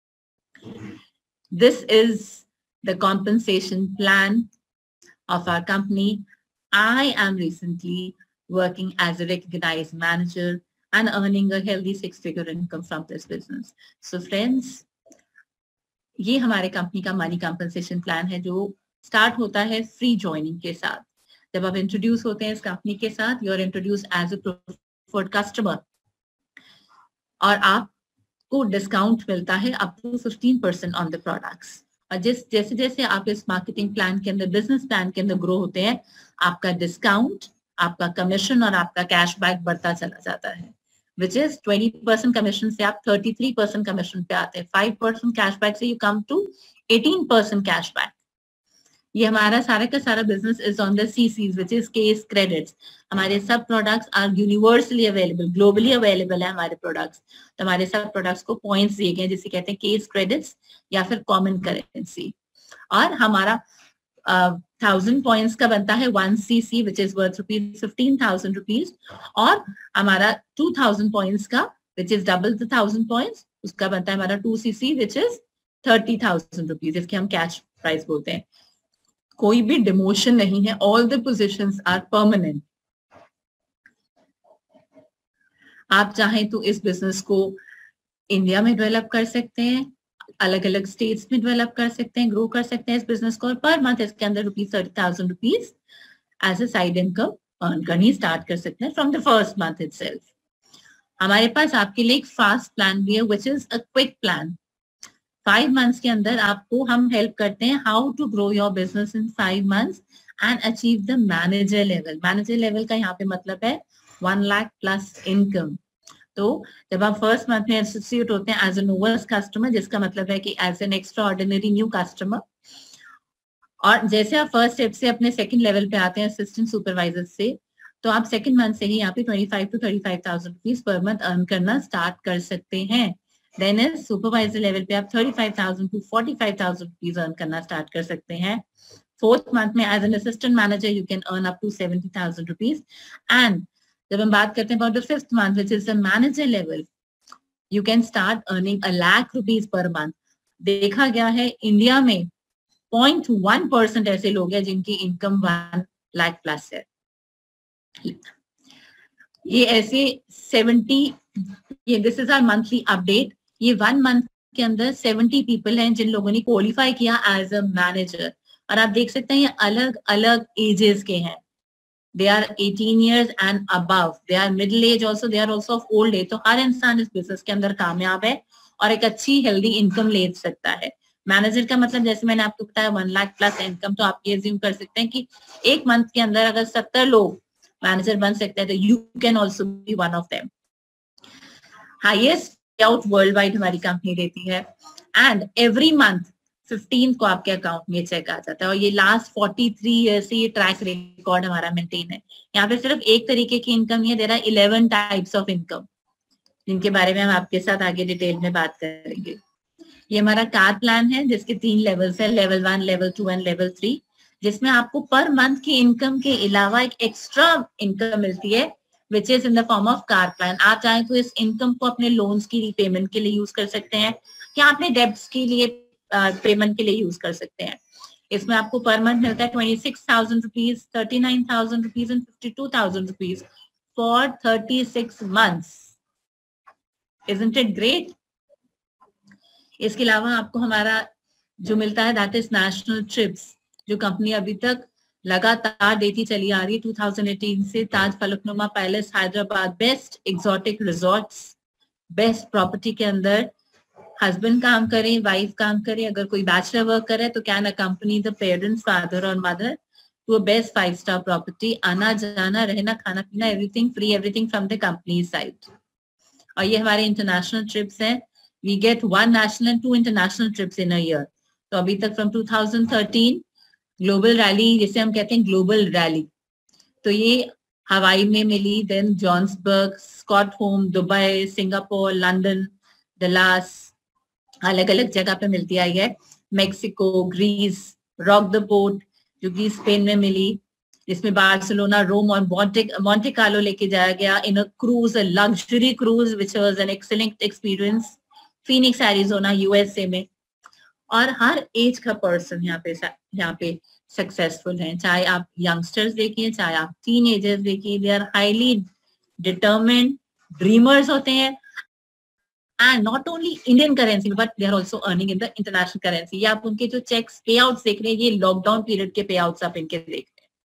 This is the compensation plan of our company. I am recently working as a recognized manager and earning a healthy six-figure income from this business. So friends, ये हमारे company का money compensation plan है जो start होता है free joining के साथ। जब आप इंट्रोड्यूस होते हैं इस कंपनी के साथ, you are introduce as a preferred customer और आपको डिस्काउंट मिलता है up to fifteen percent on the products. और जिस जैसे जैसे आप इस मार्केटिंग प्लान के अंदर, बिजनेस प्लान के अंदर ग्रो होते हैं, आपका डिस्काउंट, आपका कमीशन और आपका कैशबैक बढ़ता चला जाता है, which is twenty percent commission से आप थर्टी थ्री परसेंट कमीशन पे आते हैं। फाइव परसेंट कैशबैक से you come to eighteen percent cashback. ये हमारा सारा का सारा business is on the CCs, which is case credits. हमारे सब products are universally available, globally available है हमारे प्रोडक्ट्स। तो हमारे सब प्रोडक्ट्स को पॉइंट्स दिए गए जिसे कहते हैं केस क्रेडिट्स या फिर कॉमन करेंसी। और हमारा थाउजेंड uh, पॉइंट्स का बनता है one CC which is worth rupees fifteen thousand rupees, और हमारा टू थाउजेंड पॉइंट्स का which is double the thousand points उसका बनता है हमारा two CC which is thirty thousand rupees, इसके हम कैश प्राइस बोलते हैं। कोई भी डिमोशन नहीं है, all the positions are permanent. आप चाहें तो इस बिजनेस को इंडिया में डेवलप कर सकते हैं, अलग अलग स्टेट्स में डेवलप कर सकते हैं, ग्रो कर सकते हैं इस बिजनेस को, और पर मंथ इसके अंदर rupees thirty thousand rupees as a side income earn करनी स्टार्ट कर सकते हैं from the first month itself. हमारे पास आपके लिए एक फास्ट प्लान भी है which is a quick plan. Five months के अंदर आपको हम हेल्प करते हैं how to grow your business in five months and achieve the manager level. Manager level का यहाँ पे मतलब है वन लाख प्लस इनकम। तो जब आप फर्स्ट मंथ में एसोसिएट होते हैं एज ए नोवेस्ट कस्टमर, जिसका मतलब है कि as an extraordinary new customer, और जैसे आप फर्स्ट स्टेप से अपने सेकंड लेवल पे आते हैं असिस्टेंट सुपरवाइजर से, तो आप सेकंड मंथ से ही यहाँ पे twenty five to thirty five thousand rupees per month earn करना स्टार्ट कर सकते हैं। देन इज सुपरवाइजर लेवल पे आप thirty five thousand to forty five thousand rupees earn करना स्टार्ट कर सकते हैं। फोर्थ मंथ में as an assistant manager you can earn up to seventy thousand rupees. And जब हम बात करते हैं about the fifth month which is the manager level, you can start earning a lakh rupees per month. देखा गया है India में point one percent ऐसे लोग हैं जिनकी इनकम वन लाख प्लस है। ये ऐसे सेवेंटी, ये this is our monthly update. ये वन मंथ के अंदर सेवेंटी पीपल हैं जिन लोगों ने क्वालिफाई किया एज अ मैनेजर। और आप देख सकते हैं ये अलग अलग एजेस के हैं. They are eighteen years and above, they are middle age also, they are also of old age. तो हर इंसान इस बिजनेस के अंदर कामयाब है और एक अच्छी हेल्दी इनकम ले सकता है. मैनेजर का मतलब जैसे मैंने आपको बताया वन लाख प्लस इनकम, तो आप ये एज्यूम कर सकते हैं कि एक मंथ के अंदर अगर सत्तर लोग मैनेजर बन सकते हैं तो you can also be one of them. Highest payout world wide हमारी कंपनी देती है एंड एवरी मंथ फिफ्टीन को आपके अकाउंट में चेक आ जाता है. और ये लास्ट फोर्टी थ्री ईयर से ये ट्रैक रिकॉर्ड हमारा मेंटेन है. यहाँ पे सिर्फ एक तरीके की इनकम नहीं है, there are eleven types of income जिनके बारे में हम आपके साथ आगे डिटेल में बात करेंगे. ये हमारा कार प्लान है जिसके तीन लेवल्स है, level one, level two and level three, जिसमें आपको पर मंथ की इनकम के अलावा एक एक्स्ट्रा इनकम मिलती है which is in the form of car plan. आप चाहें तो इस इनकम को अपने लोन्स की रीपेमेंट के लिए यूज कर सकते हैं या अपने डेब्ट्स के लिए पेमेंट uh, के लिए यूज कर सकते हैं. इसमें आपको पर मंथ मिलता है twenty six thousand rupees, thirty nine thousand rupees and fifty two thousand rupees for thirty six months. Isn't it great? इसके अलावा आपको हमारा जो मिलता है दैट इज नेशनल ट्रिप्स, जो कंपनी अभी तक लगातार देती चली आ रही है. टू थाउजेंड एटीन से Taj Falaknuma palace Hyderabad, best exotic resorts, best property के अंदर हस्बैंड काम करे, वाइफ काम करे, अगर कोई बैचलर वर्क करे तो can accompany the parents, father और mother to a best five star property. आना जाना रहना खाना पीना everything free, everything from the company side. और ये हमारे इंटरनेशनल ट्रिप्स हैं. We get one national and two international trips in a year. तो अभी तक from two thousand thirteen global rally, जिसे हम कहते हैं ग्लोबल रैली, तो ये हवाई में मिली, then Johannesburg, Stockholm, Dubai, Singapore, London, Dallas, अलग अलग जगह पे मिलती आई है. Mexico, Greece, rock the boat जो कि स्पेन में मिली, जिसमें बार्सिलोना, रोम और मॉन्टे कार्लो लेके जाया गया in a cruise, a luxury cruise which was an excellent experience. Phoenix Arizona USA में. और हर एज का पर्सन यहाँ पे यहाँ पे सक्सेसफुल है, चाहे आप यंगस्टर्स देखिए, चाहे आप टीन एजर्स देखिए, they are highly determined dreamers होते हैं. And not only Indian currency but they are also earning in the international currency. ये आप उनके जो चेक्स पे आउट्स देख रहे हैं, ये लॉकडाउन पीरियड के पे आउट्स आप इनके देख रहे हैं.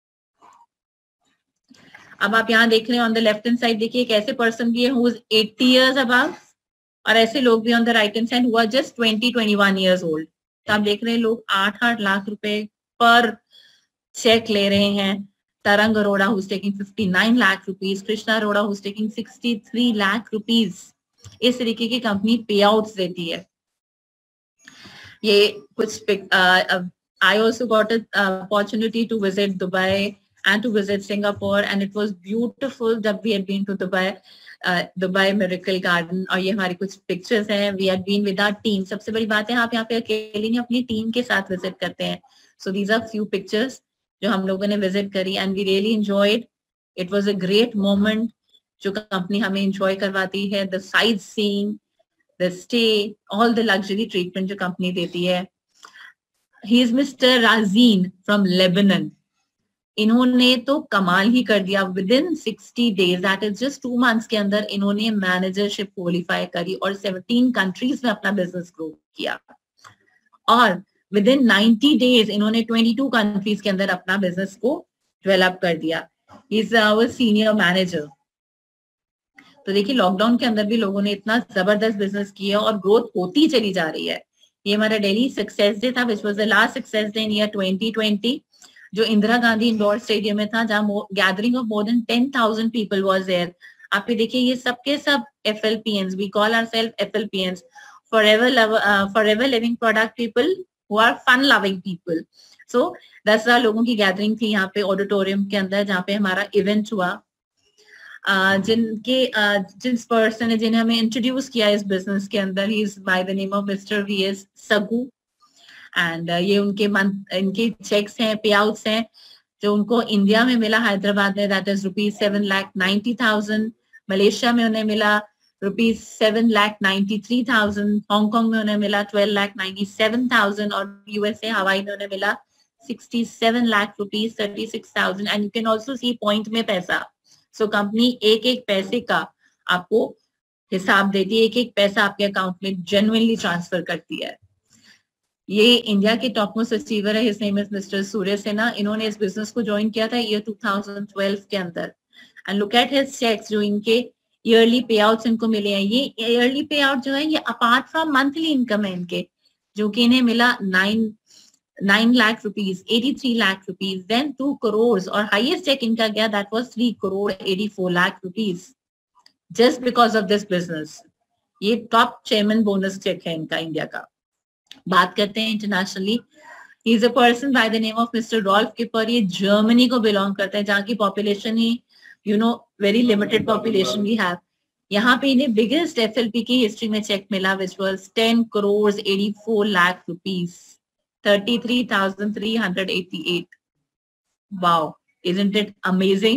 अब आप यहाँ देख रहे हैं on the left hand side, देखिए एक ऐसे पर्सन भी है who is eighty years above, और ऐसे लोग भी on the right hand side who are just twenty twenty one years old. तो आप देख रहे हैं लोग आठ आठ लाख रुपए पर चेक ले रहे हैं. Tarang Arora who is taking fifty nine lakh rupees, Krishna Arora who is taking sixty three lakh rupees. इस तरीके की कंपनी पे आउट्स देती है. ये कुछ I also got opportunity to visit Dubai and to visit Singapore, and it was beautiful that we had been to Dubai, uh, Dubai Miracle Garden. और ये हमारी कुछ pictures हैं. We had been with our team. सबसे बड़ी बात है आप यहाँ पे अकेले नहीं, अपनी टीम के साथ visit करते हैं. So these are few pictures जो हम लोगों ने visit करी and we really enjoyed. It was a great moment जो कंपनी हमें enjoy करवाती है. The sightseeing, the stay, all the luxury treatment जो कंपनी देती है. He is Mister Razin from Lebanon. इन्होंने तो कमाल ही कर दिया. Within sixty days, that is just two months के अंदर इन्होंने मैनेजरशिप क्वालिफाई करी और सेवनटीन कंट्रीज में अपना बिजनेस ग्रो किया. और विद इन नाइंटी डेज इन्होंने ट्वेंटी टू कंट्रीज के अंदर अपना बिजनेस को डेवलप कर दिया. Is our senior manager. तो देखिए लॉकडाउन के अंदर भी लोगों ने इतना जबरदस्त बिजनेस किया और ग्रोथ होती चली जा रही है. ये हमारा दिल्ली सक्सेस डे था which was the last success day in year twenty twenty, जो इंदिरा गांधी इंडोर स्टेडियम में था, जहाँ gathering of more than ten thousand people was there. आप ये देखिए ये सबके सब F L P ians, we call ourselves F L P ians, forever Forever Living Product people who are fun loving people. So दस हजार लोगों की गैदरिंग थी यहाँ पे ऑडिटोरियम के अंदर, जहाँ पे हमारा इवेंट हुआ. uh, जिनके uh, जिस पर्सन ने जिन्हें हमें इंट्रोड्यूस किया इस बिजनेस के अंदर, he is by the name of mister V S Saggu. And uh, ये उनके मंथ इनके चेक्स हैं, पे आउट्स हैं जो उनको इंडिया में मिला हैदराबाद में, that is rupees seven lakh ninety thousand. Malaysia में उन्हें मिला rupees seven lakh ninety three thousand. Hong Kong में उन्हें मिला twelve lakh ninety seven thousand. और यूएसए हवाई में उन्हें मिला sixty seven lakh rupees thirty six thousand. And you can also see point में पैसा. सो so, कंपनी एक एक पैसे का आपको हिसाब देती है, एक एक पैसा आपके अकाउंट में जेन्युइनली ट्रांसफर करती है. ये इंडिया के टॉप मोस्ट अचीवर है, his name is mister Surya Sinha. इन्होंने इस बिजनेस को ज्वाइन किया था ईयर टू थाउजेंड ट्वेल्व के अंदर। And look at his cheques, जो इनके ईयरली पे आउट्स इनको मिले हैं। ये ईयरली पे आउट जो है ये अपार्ट फ्रॉम मंथली इनकम है इनके, जो कि इन्हें मिला nine nine lakh rupees, eighty three lakh rupees, then two crore, और हाईएस्ट चेक इनका गया that was three crore eighty four lakh rupees just because of this business. ये टॉप चेयरमैन बोनस चेक है इनका इंडिया का। बात करते हैं internationally, he is a person by the name of mister Rolf Kipper. ये जर्मनी को बिलोंग करते हैं, जहाँ की पॉपुलेशन ही you know very limited population we have. यहाँ पे इन्हें बिगेस्ट एफएलपी की हिस्ट्री में चेक मिला which was ten crore eighty four lakh rupees, thirty three thousand three hundred eighty eight. Wow, isn't it amazing?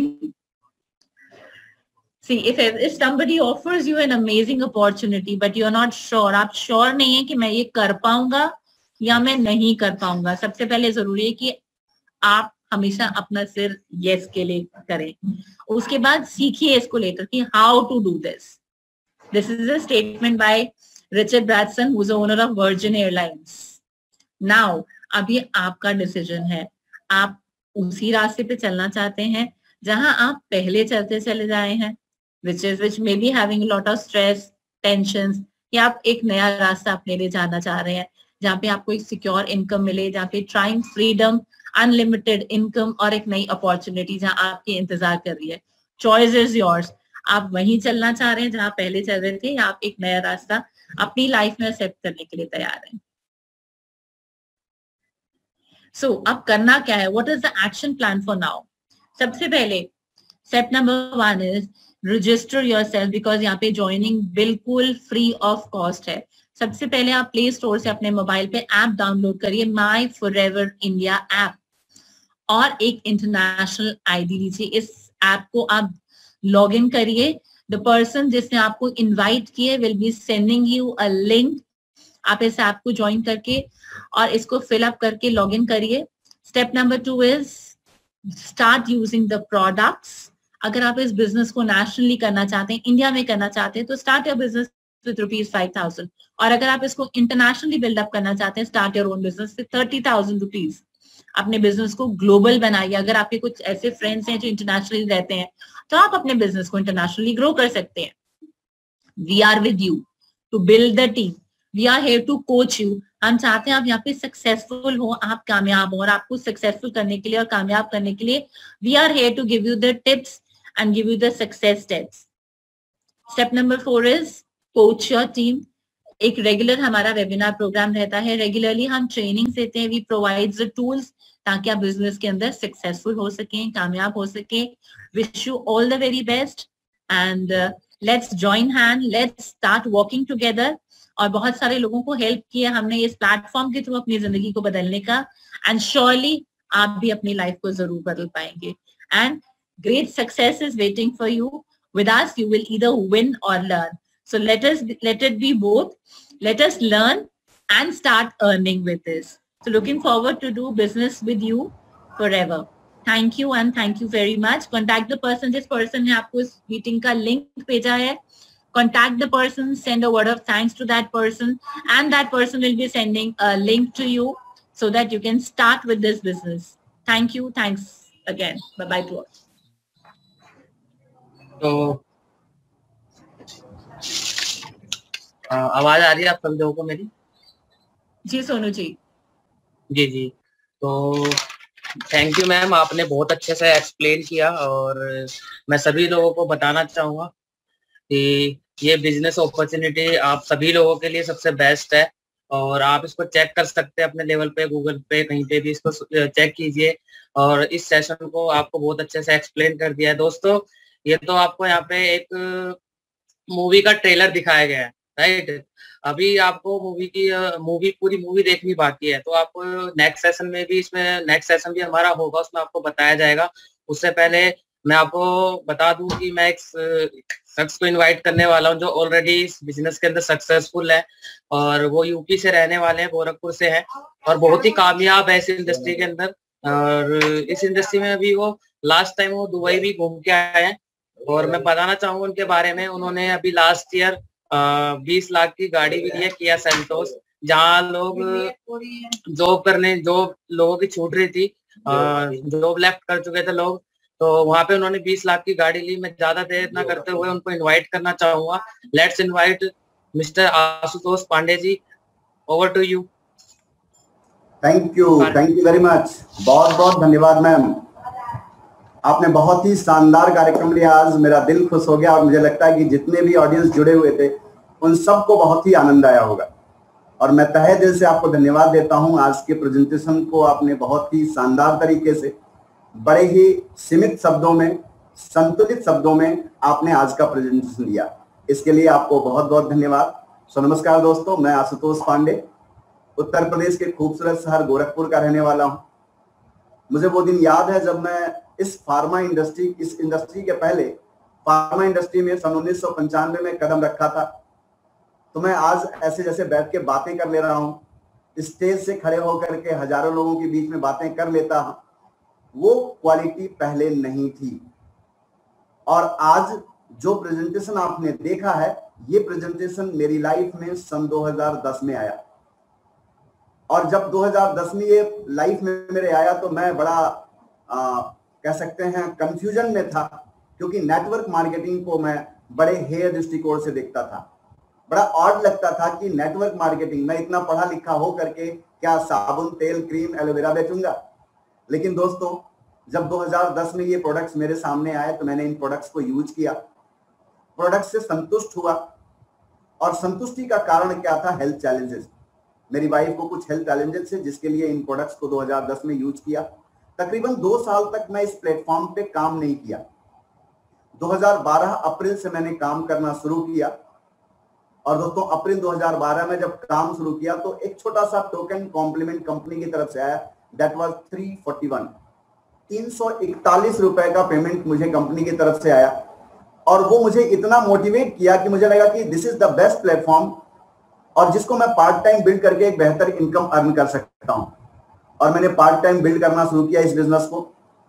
See, if if somebody offers you an amazing opportunity but you are not sure, आप sure नहीं है कि मैं ये कर पाऊंगा या मैं नहीं कर पाऊंगा, सबसे पहले जरूरी है कि आप हमेशा अपना सिर yes के लिए करें। उसके बाद सीखिए इसको लेकर कि how to do this. This is a statement by Richard Branson, who is the owner of Virgin Airlines. Now, अब ये आपका डिसीजन है, आप उसी रास्ते पे चलना चाहते हैं जहां आप पहले चलते चले जाए हैं, which is which may be having a lot of stress, tensions, या आप एक नया रास्ता अपने लिए जाना चाह रहे हैं जहाँ पे आपको एक सिक्योर इनकम मिले, जहाँ पे ट्राइम फ्रीडम, अनलिमिटेड इनकम और एक नई अपॉर्चुनिटी जहाँ आपकी इंतजार कर रही है। Choice is yours. आप वहीं चलना चाह रहे हैं जहाँ पहले चल रहे थे, या आप एक नया रास्ता अपनी लाइफ में एक्सेप्ट करने के लिए तैयार हैं। सो so, अब करना क्या है? What is the action plan for now? सबसे पहले step number one is register yourself, because यहाँ पे ज्वाइनिंग बिल्कुल फ्री ऑफ कॉस्ट है। सबसे पहले आप प्ले स्टोर से अपने मोबाइल पे ऐप डाउनलोड करिए, माई फॉरएवर इंडिया ऐप, और एक इंटरनेशनल आईडी लीजिए। इस ऐप को आप लॉग इन करिए। द पर्सन जिसने आपको इनवाइट किए will be sending you a link. आप इस ऐप को ज्वाइन करके और इसको फिल अप करके लॉग इन करिए। Step number two is start using the products. अगर आप इस बिजनेस को नेशनली करना चाहते हैं, इंडिया में करना चाहते हैं, तो start your business with rupees five thousand, और अगर आप इसको इंटरनेशनली बिल्डअप करना चाहते हैं, start your own business with thirty thousand rupees. अपने बिजनेस को ग्लोबल बनाइए। अगर आपके कुछ ऐसे फ्रेंड्स हैं जो इंटरनेशनली रहते हैं, तो आप अपने बिजनेस को इंटरनेशनली ग्रो कर सकते हैं। We are with you to build the team, we are here to coach you. हम चाहते हैं आप यहाँ पे सक्सेसफुल हो, आप कामयाब हो, और आपको सक्सेसफुल करने के लिए और कामयाब करने के लिए we are here to give you the tips and give you the success steps. Step number four is coach your team. एक रेगुलर हमारा वेबिनार प्रोग्राम रहता है, रेगुलरली हम ट्रेनिंग देते हैं, वी प्रोवाइड द टूल्स ताकि आप बिजनेस के अंदर सक्सेसफुल हो सकें, कामयाब हो सके। Wish you all the very best and let's join hand, let's start working together. और बहुत सारे लोगों को हेल्प किया हमने इस प्लेटफॉर्म के थ्रू अपनी जिंदगी को बदलने का, एंड श्योरली आप भी अपनी लाइफ को जरूर बदल पाएंगे। And great success is waiting for you. With us, you will either win or learn. So let us let it be both. Let us learn and start earning with this. So looking forward to do business with you forever. Thank you and thank you very much. Contact the person. जिस person ने आपको इस meeting का link भेजा है, contact the person, send a word of thanks to that person, and that person will be sending a link to you so that you can start with this business. Thank you. Thanks again. Bye bye to all. तो आवाज आ रही है आप सभी लोगों को मेरी? जी सोनू जी। जी जी तो थैंक यू मैम, आपने बहुत अच्छे से एक्सप्लेन किया, और मैं सभी लोगों को बताना चाहूंगा कि ये बिजनेस अपॉर्चुनिटी आप सभी लोगों के लिए सबसे बेस्ट है, और आप इसको चेक कर सकते हैं अपने लेवल पे, गूगल पे, कहीं पे भी इसको चेक कीजिए। और इस सेशन को आपको बहुत अच्छे से एक्सप्लेन कर दिया है। दोस्तों, ये तो आपको यहाँ पे एक मूवी का ट्रेलर दिखाया गया है, राइट? अभी आपको मूवी की मूवी पूरी मूवी देखनी बाकी है, तो आपको नेक्स्ट सेशन में भी, इसमें नेक्स्ट सेशन भी हमारा होगा, उसमें आपको बताया जाएगा। उससे पहले मैं आपको बता दूं कि मैं एक शख्स को इनवाइट करने वाला हूं जो ऑलरेडी इस बिजनेस के अंदर सक्सेसफुल है, और वो यूपी से रहने वाले हैं, गोरखपुर से हैं, और बहुत ही कामयाब है इस इंडस्ट्री के अंदर। और इस इंडस्ट्री में अभी वो लास्ट टाइम वो दुबई भी घूम के आए हैं, और मैं बताना चाहूंगा उनके बारे में। उन्होंने अभी लास्ट ईयर बीस लाख की गाड़ी भी ली है, किया सेल्टोस, जहाँ लोग जॉब करने जॉब लोगों की छूट रही थी, जॉब लेफ्ट कर चुके थे लोग, तो वहां पे उन्होंने बीस लाख की गाड़ी ली। मैं ज्यादा देर ना करते हुए उनको इनवाइट करना चाहूंगा। Let's invite mister Ashutosh Pandey ji, over to you. Thank you, thank you very much. बहुत बहुत धन्यवाद मैम, आपने बहुत ही शानदार कार्यक्रम लिया आज। मेरा दिल खुश हो गया और मुझे लगता है कि जितने भी ऑडियंस जुड़े हुए थे उन सबको बहुत ही आनंद आया होगा। और मैं तहे दिल से आपको धन्यवाद देता हूं। आज के प्रेजेंटेशन को आपने बहुत ही शानदार तरीके से, बड़े ही सीमित शब्दों में, संतुलित शब्दों में आपने आज का प्रेजेंटेशन दिया। इसके लिए आपको बहुत बहुत धन्यवाद। सो नमस्कार दोस्तों, मैं आशुतोष पांडे उत्तर प्रदेश के खूबसूरत शहर गोरखपुर का रहने वाला हूं। मुझे वो दिन याद है जब मैं इस फार्मा इंडस्ट्री इस इंडस्ट्री के पहले फार्मा इंडस्ट्री में सन उन्नीस सौ पंचानवे में कदम रखा था। तो मैं आज ऐसे जैसे बैठ के बातें कर ले रहा हूँ, स्टेज से खड़े होकर के हजारों लोगों के बीच में बातें कर लेता हूँ, वो क्वालिटी पहले नहीं थी। और आज जो प्रेजेंटेशन आपने देखा है, ये प्रेजेंटेशन मेरी लाइफ में सन दो हज़ार दस में आया। और जब दो हज़ार दस में ये लाइफ में मेरे आया तो मैं बड़ा आ, कह सकते हैं कंफ्यूजन में था, क्योंकि नेटवर्क मार्केटिंग को मैं बड़े हेय दृष्टिकोण से देखता था। बड़ा ऑड लगता था कि नेटवर्क मार्केटिंग, मैं इतना पढ़ा लिखा हो करके क्या साबुन, तेल, क्रीम, एलोवेरा बेचूंगा। लेकिन दोस्तों, जब दो हज़ार दस में ये प्रोडक्ट्स मेरे सामने आए तो मैंने इन प्रोडक्ट्स को यूज किया, प्रोडक्ट्स से संतुष्ट हुआ। और संतुष्टि का कारण क्या था? Health challenges. मेरी वाइफ को कुछ हेल्थ चैलेंजेस थे, जिसके लिए इन प्रोडक्ट्स को दो हज़ार दस में यूज किया। तकरीबन दो साल तक मैं इस प्लेटफॉर्म पे काम नहीं किया। दो हज़ार बारह अप्रैल से मैंने काम करना शुरू किया। और दोस्तों, अप्रैल दो हज़ार बारह में जब काम शुरू किया तो एक छोटा सा टोकन कॉम्प्लीमेंट कंपनी की तरफ से आया। दैट वाज तीन सौ इकतालीस तीन सौ इकतालीस रुपए का पेमेंट मुझे कंपनी की तरफ से आया। और वो मुझे इतना मोटिवेट किया कि मुझे लगा कि this is the best platform, और जिसको मैं पार्ट टाइम बिल्ड करके एक बेहतर इनकम अर्न कर सकता हूं। और मैंने पार्ट टाइम बिल्ड करना शुरू किया इस बिजनेस को।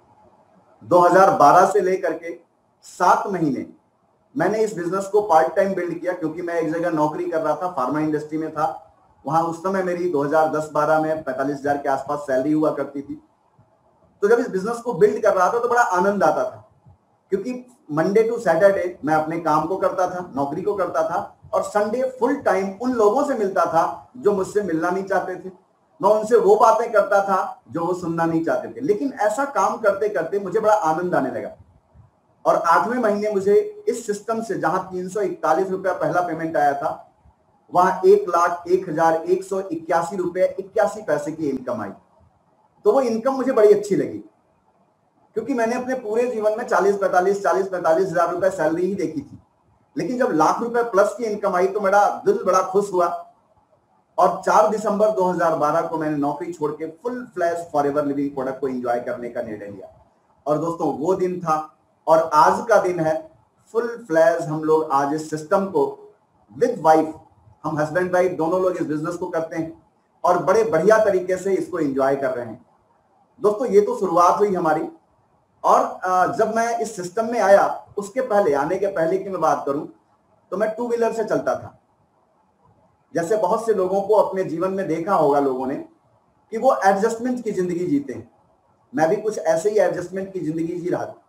दो हज़ार बारह से लेकर के सात महीने मैंने इस बिजनेस को पार्ट टाइम बिल्ड किया, क्योंकि मैं एक जगह नौकरी कर रहा था, फार्मा इंडस्ट्री में था। वहां उस समय मेरी दो हज़ार दस बारह में पैंतालीस हजार के आसपास सैलरी हुआ करती थी। तो जब इस बिजनेस को बिल्ड कर रहा था तो बड़ा आनंद आता था, क्योंकि मंडे टू सैटरडे मैं अपने काम को करता था, नौकरी को करता था, और संडे फुल टाइम उन लोगों से मिलता था जो मुझसे मिलना नहीं चाहते थे। मैं उनसे वो बातें करता था जो वो सुनना नहीं चाहते थे। लेकिन ऐसा काम करते करते मुझे बड़ा आनंद आने लगा। और आठवें महीने मुझे इस सिस्टम से, जहां तीन सौ इकतालीस रुपया पहला पेमेंट आया था, वहां एक लाख एक हजार एक सौ इक्यासी रुपए इक्यासी पैसे की इनकम आई। तो वो इनकम मुझे बड़ी अच्छी लगी, क्योंकि मैंने अपने पूरे जीवन में चालीस पैंतालीस चालीस पैंतालीस हजार रुपए सैलरी ही देखी थी। लेकिन जब लाख रुपए प्लस की इनकम आई तो मेरा दिल बड़ा खुश हुआ। और चार दिसंबर दो हज़ार बारह को मैंने नौकरी छोड़ के full flash Forever Living Product को एंजॉय करने का निर्णय लिया। और दोस्तों, वो दिन था और आज का दिन है। फुल फ्लैश हम लोग आज इस सिस्टम को विद वाइफ, हम हस्बैंड वाइफ दोनों लोग इस बिजनेस को करते हैं और बड़े बढ़िया तरीके से इसको एंजॉय कर रहे हैं। दोस्तों, ये तो शुरुआत हुई हमारी। और जब मैं इस सिस्टम में आया, उसके पहले, आने के पहले की मैं बात करूं तो मैं टू व्हीलर से चलता था। जैसे बहुत से लोगों को अपने जीवन में देखा होगा लोगों ने कि वो एडजस्टमेंट की जिंदगी जीते हैं। मैं भी कुछ ऐसे ही एडजस्टमेंट की जिंदगी जी रहा था।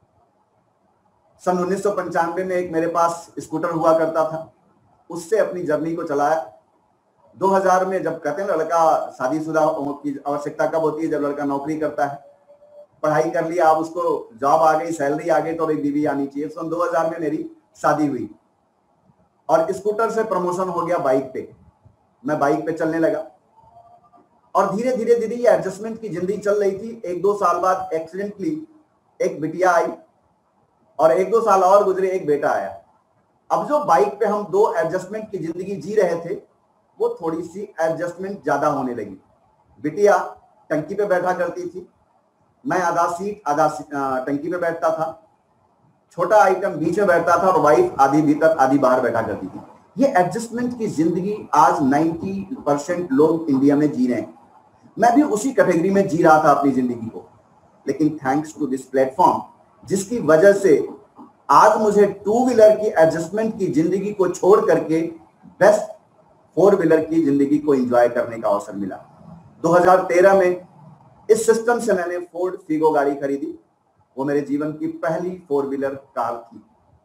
सन उन्नीस सौ पंचानवे में एक मेरे पास स्कूटर हुआ करता था, उससे अपनी जर्नी को चलाया। दो हज़ार में जब कहते हैं लड़का शादीशुदा की आवश्यकता कब होती है? जब लड़का नौकरी करता है, पढ़ाई कर लिया, अब उसको जॉब आ गई, सैलरी आ गई, तो अभी बीवी आनी चाहिए। सन दो हज़ार में मेरी शादी हुई और स्कूटर से प्रमोशन हो गया बाइक पे। मैं बाइक पे चलने लगा और धीरे धीरे धीरे ये एडजस्टमेंट की जिंदगी चल रही थी। एक दो साल बाद एक्सीडेंटली एक बिटिया आई और एक दो साल और गुजरे, एक बेटा आया। अब जो बाइक पे हम दो एडजस्टमेंट की जिंदगी जी रहे थे, वो थोड़ी सी एडजस्टमेंट ज्यादा होने लगी। बिटिया टंकी पे बैठा करती थी, मैं आधा सीट आधा टंकी पे बैठता था, छोटा आइटम बीच में बैठता था और वाइफ आधी भीतर आधी बाहर बैठा करती थी। ये एडजस्टमेंट की जिंदगी आज नब्बे परसेंट लोग इंडिया में जी रहे हैं। मैं भी उसी कैटेगरी में जी रहा था अपनी जिंदगी को। लेकिन थैंक्स टू दिस प्लेटफॉर्म, जिसकी वजह से आज मुझे टू व्हीलर की एडजस्टमेंट की जिंदगी को छोड़ करके बेस्ट फोर व्हीलर की जिंदगी को एंजॉय करने का अवसर मिला। दो हज़ार तेरह में इस सिस्टम से मैंने फोर्ड फीगो गाड़ी खरीदी। वो मेरे जीवन की पहली फोर व्हीलर कार थी।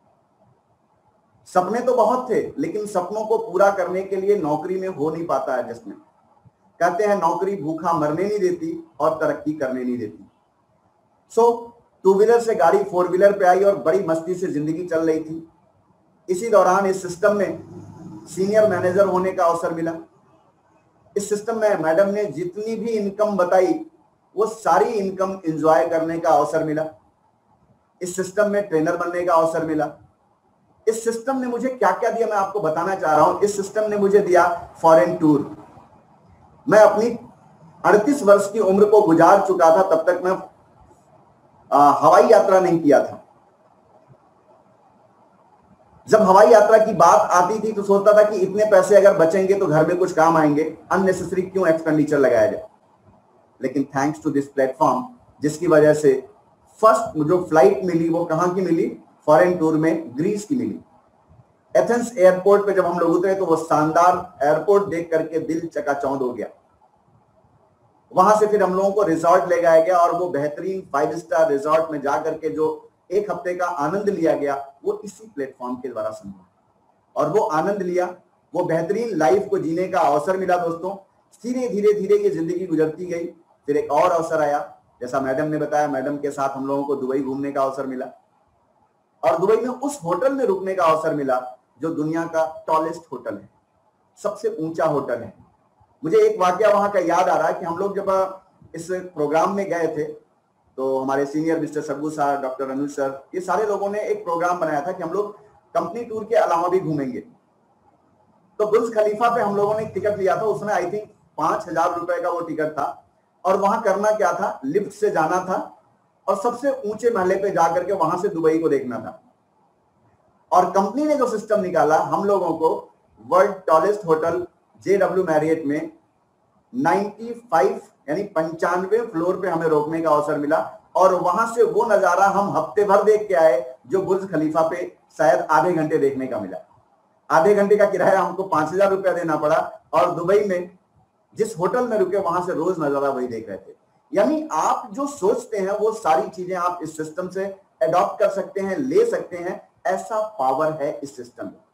सपने तो बहुत थे, लेकिन सपनों को पूरा करने के लिए नौकरी में हो नहीं पाता है। जिसमें कहते हैं नौकरी भूखा मरने नहीं देती और तरक्की करने नहीं देती। सो टू व्हीलर से गाड़ी फोर व्हीलर पे आई और बड़ी मस्ती से जिंदगी चल रही थी। इसी दौरान इस सिस्टम में सीनियर मैनेजर होने का अवसर मिला। इस सिस्टम में मैडम ने जितनी भी इनकम बताई वो सारी इनकम एंजॉय करने का अवसर मिला। इस सिस्टम में ट्रेनर बनने का अवसर मिला। इस सिस्टम ने मुझे क्या क्या दिया मैं आपको बताना चाह रहा हूं। इस सिस्टम ने मुझे दिया फॉरेन टूर। मैं अपनी अड़तीस वर्ष की उम्र को गुजार चुका था, तब तक मैं आ, हवाई यात्रा नहीं किया था। जब हवाई यात्रा की बात आती थी तो सोचता था कि इतने पैसे अगर बचेंगे तो घर में कुछ काम आएंगे, अननेसेसरी क्यों एक्सपेंडिचर लगाया जाए। लेकिन थैंक्स टू दिस प्लेटफॉर्म, जिसकी वजह से फर्स्ट जो फ्लाइट मिली वो कहां की मिली, फॉरेन टूर में ग्रीस की मिली। एथेंस एयरपोर्ट पे जब हम लोग उतरे तो वो शानदार एयरपोर्ट देख करके दिल चकाचौंध हो गया। वहां से फिर हम लोगों को रिजॉर्ट ले जाया गया और वो बेहतरीन फाइव स्टार रिजॉर्ट में जाकर के जो एक हफ्ते का आनंद लिया गया वो इसी प्लेटफॉर्म के द्वारा संभव। और वो आनंद लिया, वो बेहतरीन लाइफ को जीने का अवसर मिला। दोस्तों धीरे धीरे धीरे ये जिंदगी गुजरती गई। फिर एक और अवसर आया, जैसा मैडम ने बताया, मैडम के साथ हम लोगों को दुबई घूमने का अवसर मिला और दुबई में उस होटल में रुकने का अवसर मिला जो दुनिया का टॉलेस्ट होटल है, सबसे ऊंचा होटल है। मुझे एक वाकया वहां का याद आ रहा है कि हम लोग जब इस प्रोग्राम में गए थे तो हमारे senior mister Sabbu sir, doctor Anuj sir, ये सारे लोगों ने एक प्रोग्राम बनाया था कि हम लोग कंपनी टूर के अलावा भी घूमेंगे। तो बुर्ज खलीफा पे हम लोगों ने एक टिकट लिया था। उसमें आई थिंक पांच हजार रुपए का वो टिकट था और वहां करना क्या था, लिफ्ट से जाना था और सबसे ऊंचे महले पे जाकर के वहां से दुबई को देखना था। और कंपनी ने जो सिस्टम निकाला, हम लोगों को world tallest hotel J W Marriott में पचानवे यानी पंचानवे फ्लोर पे हमें रोकने का अवसर मिला और वहां से वो नजारा हम हफ्ते भर देख के आए जो बुर्ज खलीफा पे शायद आधे घंटे देखने का मिला। आधे घंटे का किराया हमको पांच हजार रुपया देना पड़ा और दुबई में जिस होटल में रुके वहां से रोज नजारा वही देख रहे थे। यानी आप जो सोचते हैं वो सारी चीजें आप इस सिस्टम से अडॉप्ट कर सकते हैं, ले सकते हैं। ऐसा पावर है इस सिस्टम में।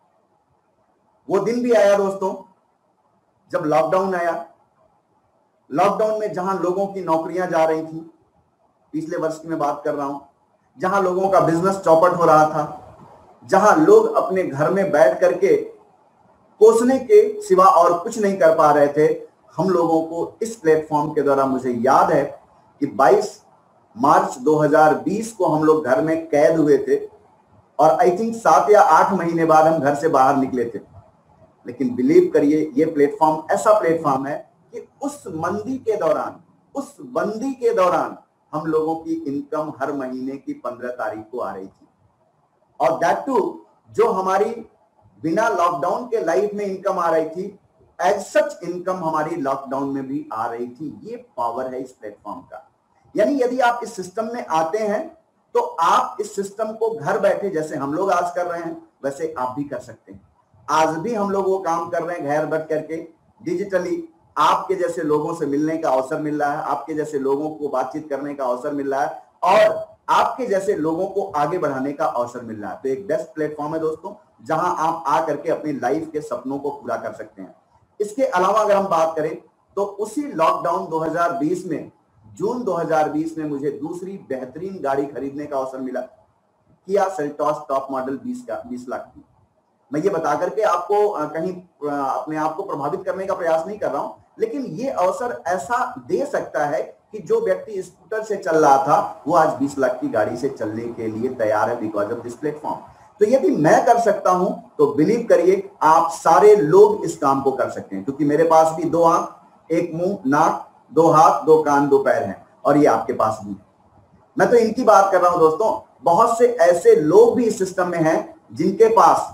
वो दिन भी आया दोस्तों जब लॉकडाउन आया। लॉकडाउन में जहां लोगों की नौकरियां जा रही थी, पिछले वर्ष की मैं बात कर रहा हूं, जहां लोगों का बिजनेस चौपट हो रहा था, जहां लोग अपने घर में बैठ करके कोसने के सिवा और कुछ नहीं कर पा रहे थे, हम लोगों को इस प्लेटफॉर्म के द्वारा, मुझे याद है कि बाईस मार्च दो हज़ार बीस को हम लोग घर में कैद हुए थे और आई थिंक सात या आठ महीने बाद हम घर से बाहर निकले थे। लेकिन बिलीव करिए ये प्लेटफॉर्म ऐसा प्लेटफॉर्म है कि उस मंदी के दौरान, उस बंदी के दौरान हम लोगों की इनकम हर महीने की पंद्रह तारीख को आ रही थी और दैट टू जो हमारी बिना लॉकडाउन के लाइफ में इनकम आ रही थी, एज सच इनकम हमारी लॉकडाउन में भी आ रही थी। ये पावर है इस प्लेटफॉर्म का। यानी यदि आप इस सिस्टम में आते हैं तो आप इस सिस्टम को घर बैठे, जैसे हम लोग आज कर रहे हैं वैसे आप भी कर सकते हैं। आज भी हम लोग वो काम कर रहे हैं घर बैठ करके, डिजिटली आपके जैसे लोगों से मिलने का अवसर मिल रहा है, आपके जैसे लोगों को बातचीत करने का अवसर मिल रहा है और आपके जैसे लोगों को आगे बढ़ाने का अवसर मिल रहा है। तो एक बेस्ट प्लेटफॉर्म है दोस्तों, जहां आप आ करके अपनी लाइफ के सपनों को पूरा कर सकते हैं। इसके अलावा अगर हम बात करें तो उसी लॉकडाउन दो हज़ार बीस में, जून दो हज़ार बीस में मुझे दूसरी बेहतरीन गाड़ी खरीदने का अवसर मिला, किया सेल्टॉस टॉप मॉडल बीस का बीस लाख की। मैं ये बता करके आपको कहीं अपने आप को प्रभावित करने का प्रयास नहीं कर रहा हूं, लेकिन ये अवसर ऐसा दे सकता है कि जो व्यक्ति स्कूटर से चल रहा था वो आज बीस लाख की गाड़ी से चलने के लिए तैयार है, बिकॉज ऑफ दिस प्लेटफॉर्म। तो यदि मैं कर सकता हूं तो बिलीव करिए आप सारे लोग इस काम को कर सकते हैं, क्योंकि मेरे पास भी दो आंख, एक मुंह, नाक, दो हाथ, दो कान, दो पैर हैं और ये आपके पास भी है। मैं तो इनकी बात कर रहा हूं दोस्तों। बहुत से ऐसे लोग भी इस सिस्टम में हैं जिनके पास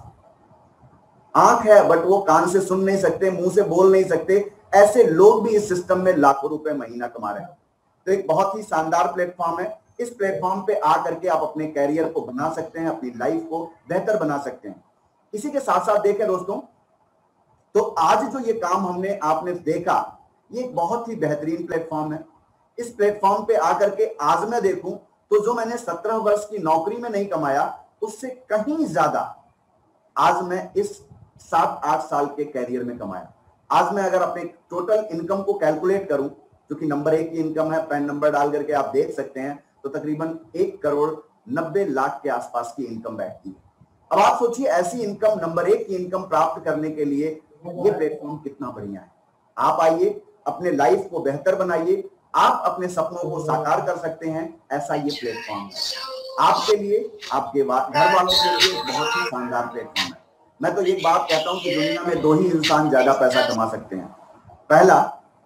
आंख है बट वो कान से सुन नहीं सकते, मुंह से बोल नहीं सकते। ऐसे लोग भी इस सिस्टम में लाखों रुपए महीना कमा रहे हैं। तो एक बहुत ही शानदार प्लेटफॉर्म है। इस प्लेटफॉर्म पे आकर के आप अपने कैरियर को बना सकते हैं, अपनी लाइफ को बेहतर बना सकते हैं। इसी के साथ साथ देखें दोस्तों, तो आज जो ये काम हमने आपने देखा, ये एक बहुत ही बेहतरीन प्लेटफॉर्म है। इस प्लेटफॉर्म पे आकर के आज मैं देखूं तो जो मैंने सत्रह वर्ष की नौकरी में नहीं कमाया, उससे कहीं ज्यादा आज मैं इस सात आठ साल के कैरियर में कमाया। आज मैं अगर अपने टोटल इनकम को कैलकुलेट करूं, जो कि नंबर एक की इनकम है, पैन नंबर डाल करके आप देख सकते हैं, तो तकरीबन एक करोड़ नब्बे लाख के आसपास की इनकम बैठती है। अब आप सोचिए, ऐसी इनकम, नंबर एक की इनकम प्राप्त करने के लिए ये प्लेटफॉर्म कितना बढ़िया है। आप आइए, अपने लाइफ को बेहतर बनाइए, आप अपने सपनों को साकार कर सकते हैं, ऐसा ये प्लेटफॉर्म है। आपके लिए, आपके घर वालों के लिए बहुत ही शानदार प्लेटफॉर्म है। मैं तो एक बात कहता हूं कि दुनिया में दो ही इंसान ज्यादा पैसा कमा सकते हैं। पहला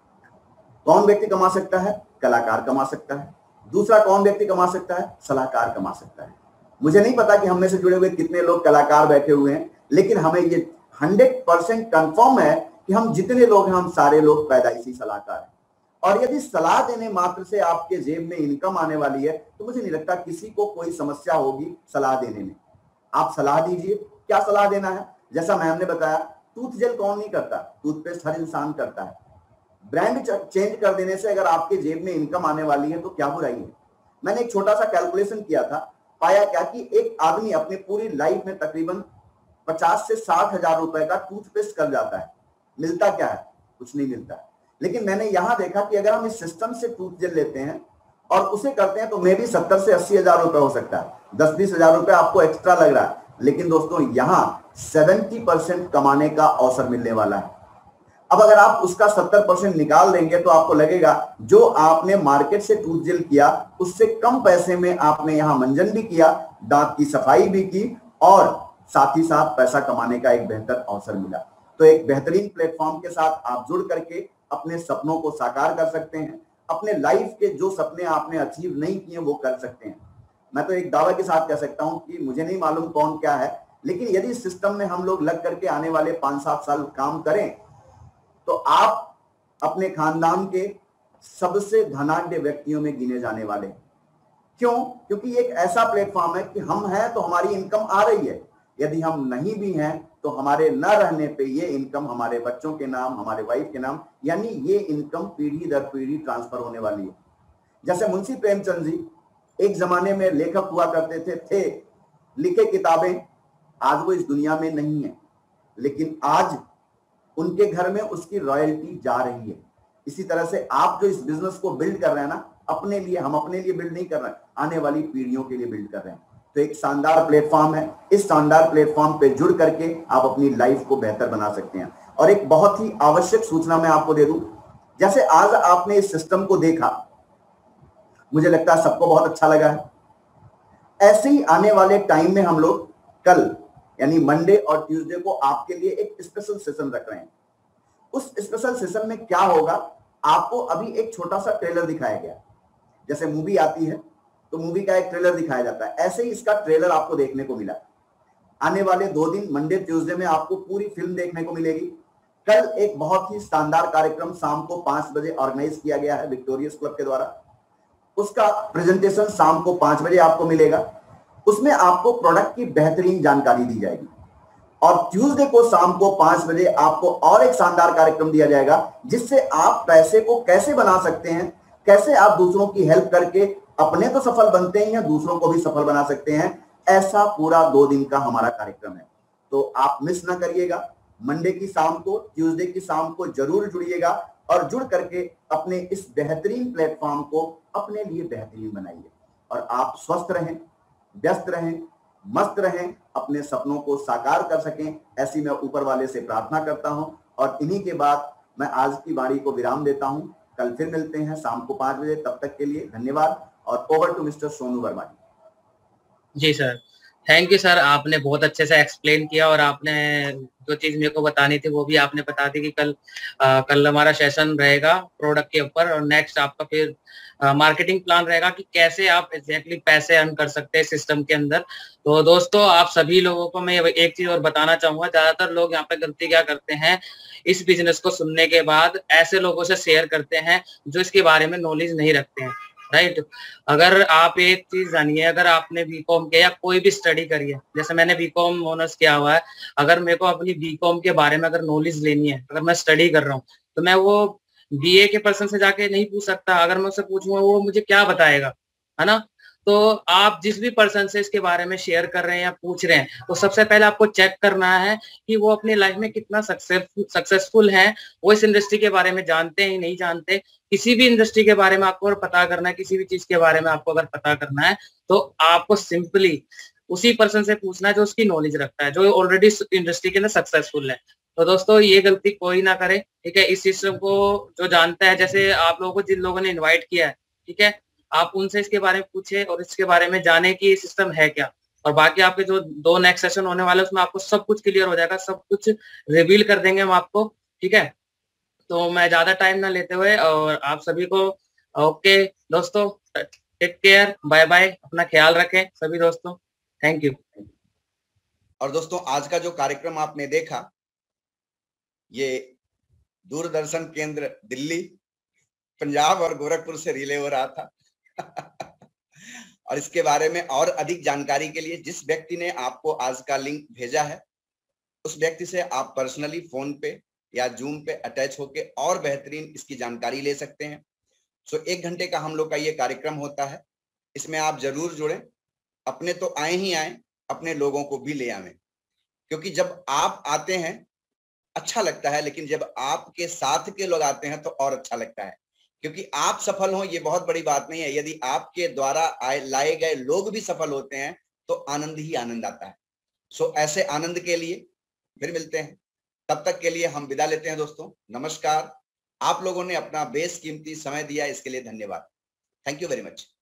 कौन व्यक्ति कमा सकता है? कलाकार कमा सकता है। दूसरा कौन व्यक्ति कमा सकता है? सलाहकार कमा सकता है। मुझे नहीं पता कि हम में से जुड़े हुए कितने लोग कलाकार बैठे हुए हैं, लेकिन हमें ये हंड्रेड परसेंट कंफर्म है कि हम जितने लोग हैं, हम सारे लोग पैदाइशी सलाहकार हैं। और यदि सलाह देने मात्र से आपके जेब में इनकम आने वाली है, तो मुझे नहीं लगता किसी को कोई समस्या होगी सलाह देने में। आप सलाह दीजिए, क्या सलाह देना है? जैसा मैम ने बताया, टूथ जेल कौन नहीं करता? टूथपेस्ट हर इंसान करता है। ब्रांड चेंज कर देने से अगर आपके जेब में इनकम आने वाली है तो क्या बुराई है? मैंने एक छोटा सा कैलकुलेशन किया था, पाया क्या कि एक आदमी अपनी पूरी लाइफ में तकरीबन पचास से साठ हजार रुपए का टूथपेस्ट कर जाता है। मिलता क्या है? कुछ नहीं मिलता। लेकिन मैंने यहां देखा कि अगर हम इस सिस्टम से टूथ जेल लेते हैं और उसे करते हैं तो मे भी सत्तर से अस्सी हजार रुपए हो सकता है। दस बीस हजार रुपए आपको एक्स्ट्रा लग रहा है, लेकिन दोस्तों यहां सत्तर परसेंट कमाने का अवसर मिलने वाला है। अब अगर आप उसका सत्तर परसेंट निकाल देंगे तो आपको लगेगा जो आपने मार्केट से टूथ जेल किया, उससे कम पैसे में आपने यहां मंजन भी किया, दांत की सफाई भी की और साथ ही साथ पैसा कमाने का एक बेहतर अवसर मिला। तो एक बेहतरीन प्लेटफॉर्म के साथ आप जुड़ करके अपने सपनों को साकार कर सकते हैं। अपने लाइफ के जो सपने आपने अचीव नहीं किए वो कर सकते हैं। मैं तो एक दावा के साथ कह सकता हूं कि मुझे नहीं मालूम कौन क्या है, लेकिन यदि सिस्टम में हम लोग लग करके आने वाले पांच सात साल काम करें तो आप अपने खानदान के सबसे धनाढ्य व्यक्तियों में गिने जाने वाले। क्यों? क्योंकि एक ऐसा प्लेटफॉर्म है कि हम हैं तो हमारी इनकम आ रही है, यदि हम नहीं भी हैं तो हमारे न रहने पे ये इनकम हमारे बच्चों के नाम, हमारे वाइफ के नाम, यानी ये इनकम पीढ़ी दर पीढ़ी ट्रांसफर होने वाली है। जैसे मुंशी प्रेमचंद जी एक जमाने में लेखक हुआ करते थे, थे लिखे किताबें, आज वो इस दुनिया में नहीं है, लेकिन आज उनके घर में उसकी रॉयल्टी जा रही है। इसी तरह से आप जो इस बिजनेस को बिल्ड कर रहे हैं ना, अपने लिए, हम अपने लिए बिल्ड नहीं कर रहे हैं, आने वाली पीढ़ियों के लिए बिल्ड कर रहे हैं। तो एक शानदार प्लेटफॉर्म है। इस शानदार प्लेटफॉर्म पे जुड़ करके आप अपनी लाइफ को बेहतर बना सकते हैं। और एक बहुत ही आवश्यक सूचना मैं आपको दे दूं, जैसे आज आपने इस सिस्टम को देखा, मुझे लगता है सबको बहुत अच्छा लगा है। ऐसे ही आने वाले टाइम में हम लोग कल यानी मंडे और ट्यूसडे को आपके लिए एक स्पेशल सेशन रख रहे हैं। उस स्पेशल सेशन में क्या होगा, आपको अभी एक छोटा सा ट्रेलर दिखाया गया। जैसे मूवी आती है तो मूवी का एक ट्रेलर दिखाया जाता है, ऐसे ही इसका ट्रेलर आपको देखने को मिला। आने वाले दो दिन मंडे ट्यूसडे में आपको पूरी फिल्म देखने को मिलेगी। कल एक बहुत ही शानदार कार्यक्रम शाम को पांच बजे ऑर्गेनाइज किया गया है विक्टोरियस क्लब के द्वारा। उसका प्रेजेंटेशन शाम को पांच बजे आपको मिलेगा। उसमें आपको प्रोडक्ट की बेहतरीन जानकारी दी जाएगी। और ट्यूसडे को शाम को पांच बजे आपको और एक शानदार कार्यक्रम दिया जाएगा, जिससे आप पैसे को कैसे बना सकते हैं, कैसे आप दूसरों की हेल्प करके अपने तो सफल बनते हैं या दूसरों को भी सफल बना सकते हैं। ऐसा पूरा दो दिन का हमारा कार्यक्रम है, तो आप मिस ना करिएगा। मंडे की शाम को, ट्यूसडे की शाम को जरूर जुड़िएगा और जुड़ करके अपने इस बेहतरीन प्लेटफॉर्म को अपने लिए बेहतरीन बनाइए। और आप स्वस्थ रहें, व्यस्त रहें, मस्त रहें, अपने सपनों को साकार कर सकें, ऐसी मैं ऊपर वाले से प्रार्थना करता हूं। और इन्हीं के बाद मैं आज की वाणी को विराम देता हूं। कल फिर मिलते हैं शाम को पांच बजे। तब तक के लिए धन्यवाद और over to mister Sonu Verma ji. जी सर, थैंक यू सर, आपने बहुत अच्छे से एक्सप्लेन किया और आपने जो चीज मेरे को बतानी थी वो भी आपने बता दी कि कल आ, कल हमारा सेशन रहेगा प्रोडक्ट के ऊपर और नेक्स्ट आपका फिर मार्केटिंग प्लान रहेगा कि कैसे आप एग्जैक्टली पैसे अर्न कर सकते हैं सिस्टम के अंदर। तो दोस्तों, आप सभी लोगों को मैं एक चीज और बताना चाहूंगा, ज्यादातर लोग यहाँ पे गलती क्या करते हैं, इस बिजनेस को सुनने के बाद ऐसे लोगों से शेयर करते हैं जो इसके बारे में नॉलेज नहीं रखते हैं। राइट। अगर आप एक चीज जानिए, अगर आपने बीकॉम किया या कोई भी स्टडी करी है, जैसे मैंने बीकॉम ऑनर्स किया हुआ है, अगर मेरे को अपनी बीकॉम के बारे में अगर नॉलेज लेनी है, अगर मैं स्टडी कर रहा हूँ, तो मैं वो बीए के पर्सन से जाके नहीं पूछ सकता। अगर मैं उससे पूछूंगा वो मुझे क्या बताएगा, है ना। तो आप जिस भी पर्सन से इसके बारे में शेयर कर रहे हैं या पूछ रहे हैं, तो सबसे पहले आपको चेक करना है कि वो अपनी लाइफ में कितना सक्सेसफुल सक्सेसफुल है, वो इस इंडस्ट्री के बारे में जानते हैं नहीं जानते। किसी भी इंडस्ट्री के बारे में आपको अगर पता करना है, किसी भी चीज के बारे में आपको अगर पता करना है, तो आपको सिंपली उसी पर्सन से पूछना है जो उसकी नॉलेज रखता है, जो ऑलरेडी इंडस्ट्री के अंदर सक्सेसफुल है। तो दोस्तों ये गलती कोई ना करे, ठीक है। इस सिस्टम को जो जानता है, जैसे आप लोगों को जिन लोगों ने इन्वाइट किया है, ठीक है, आप उनसे इसके बारे में पूछे और इसके बारे में जाने कि ये सिस्टम है क्या। और बाकी आपके जो दो नेक्स्ट सेशन होने वाले उसमें आपको सब कुछ क्लियर हो जाएगा, सब कुछ रिवील कर देंगे हम आपको, ठीक है। तो मैं ज्यादा टाइम ना लेते हुए और आप सभी को ओके दोस्तों, टेक केयर, बाय बाय, अपना ख्याल रखें सभी दोस्तों, थैंक यू। और दोस्तों आज का जो कार्यक्रम आपने देखा, ये दूरदर्शन केंद्र दिल्ली, पंजाब और गोरखपुर से रिले हो रहा था। और इसके बारे में और अधिक जानकारी के लिए जिस व्यक्ति ने आपको आज का लिंक भेजा है, उस व्यक्ति से आप पर्सनली फोन पे या जूम पे अटैच होके और बेहतरीन इसकी जानकारी ले सकते हैं। सो एक घंटे का हम लोग का ये कार्यक्रम होता है, इसमें आप जरूर जुड़ें। अपने तो आए ही आए, अपने लोगों को भी ले आवें, क्योंकि जब आप आते हैं अच्छा लगता है, लेकिन जब आपके साथ के लोग आते हैं तो और अच्छा लगता है, क्योंकि आप सफल हो ये बहुत बड़ी बात नहीं है, यदि आपके द्वारा लाए गए लोग भी सफल होते हैं तो आनंद ही आनंद आता है। सो ऐसे आनंद के लिए फिर मिलते हैं, तब तक के लिए हम विदा लेते हैं दोस्तों, नमस्कार। आप लोगों ने अपना बेशकीमती समय दिया, इसके लिए धन्यवाद। Thank you very much.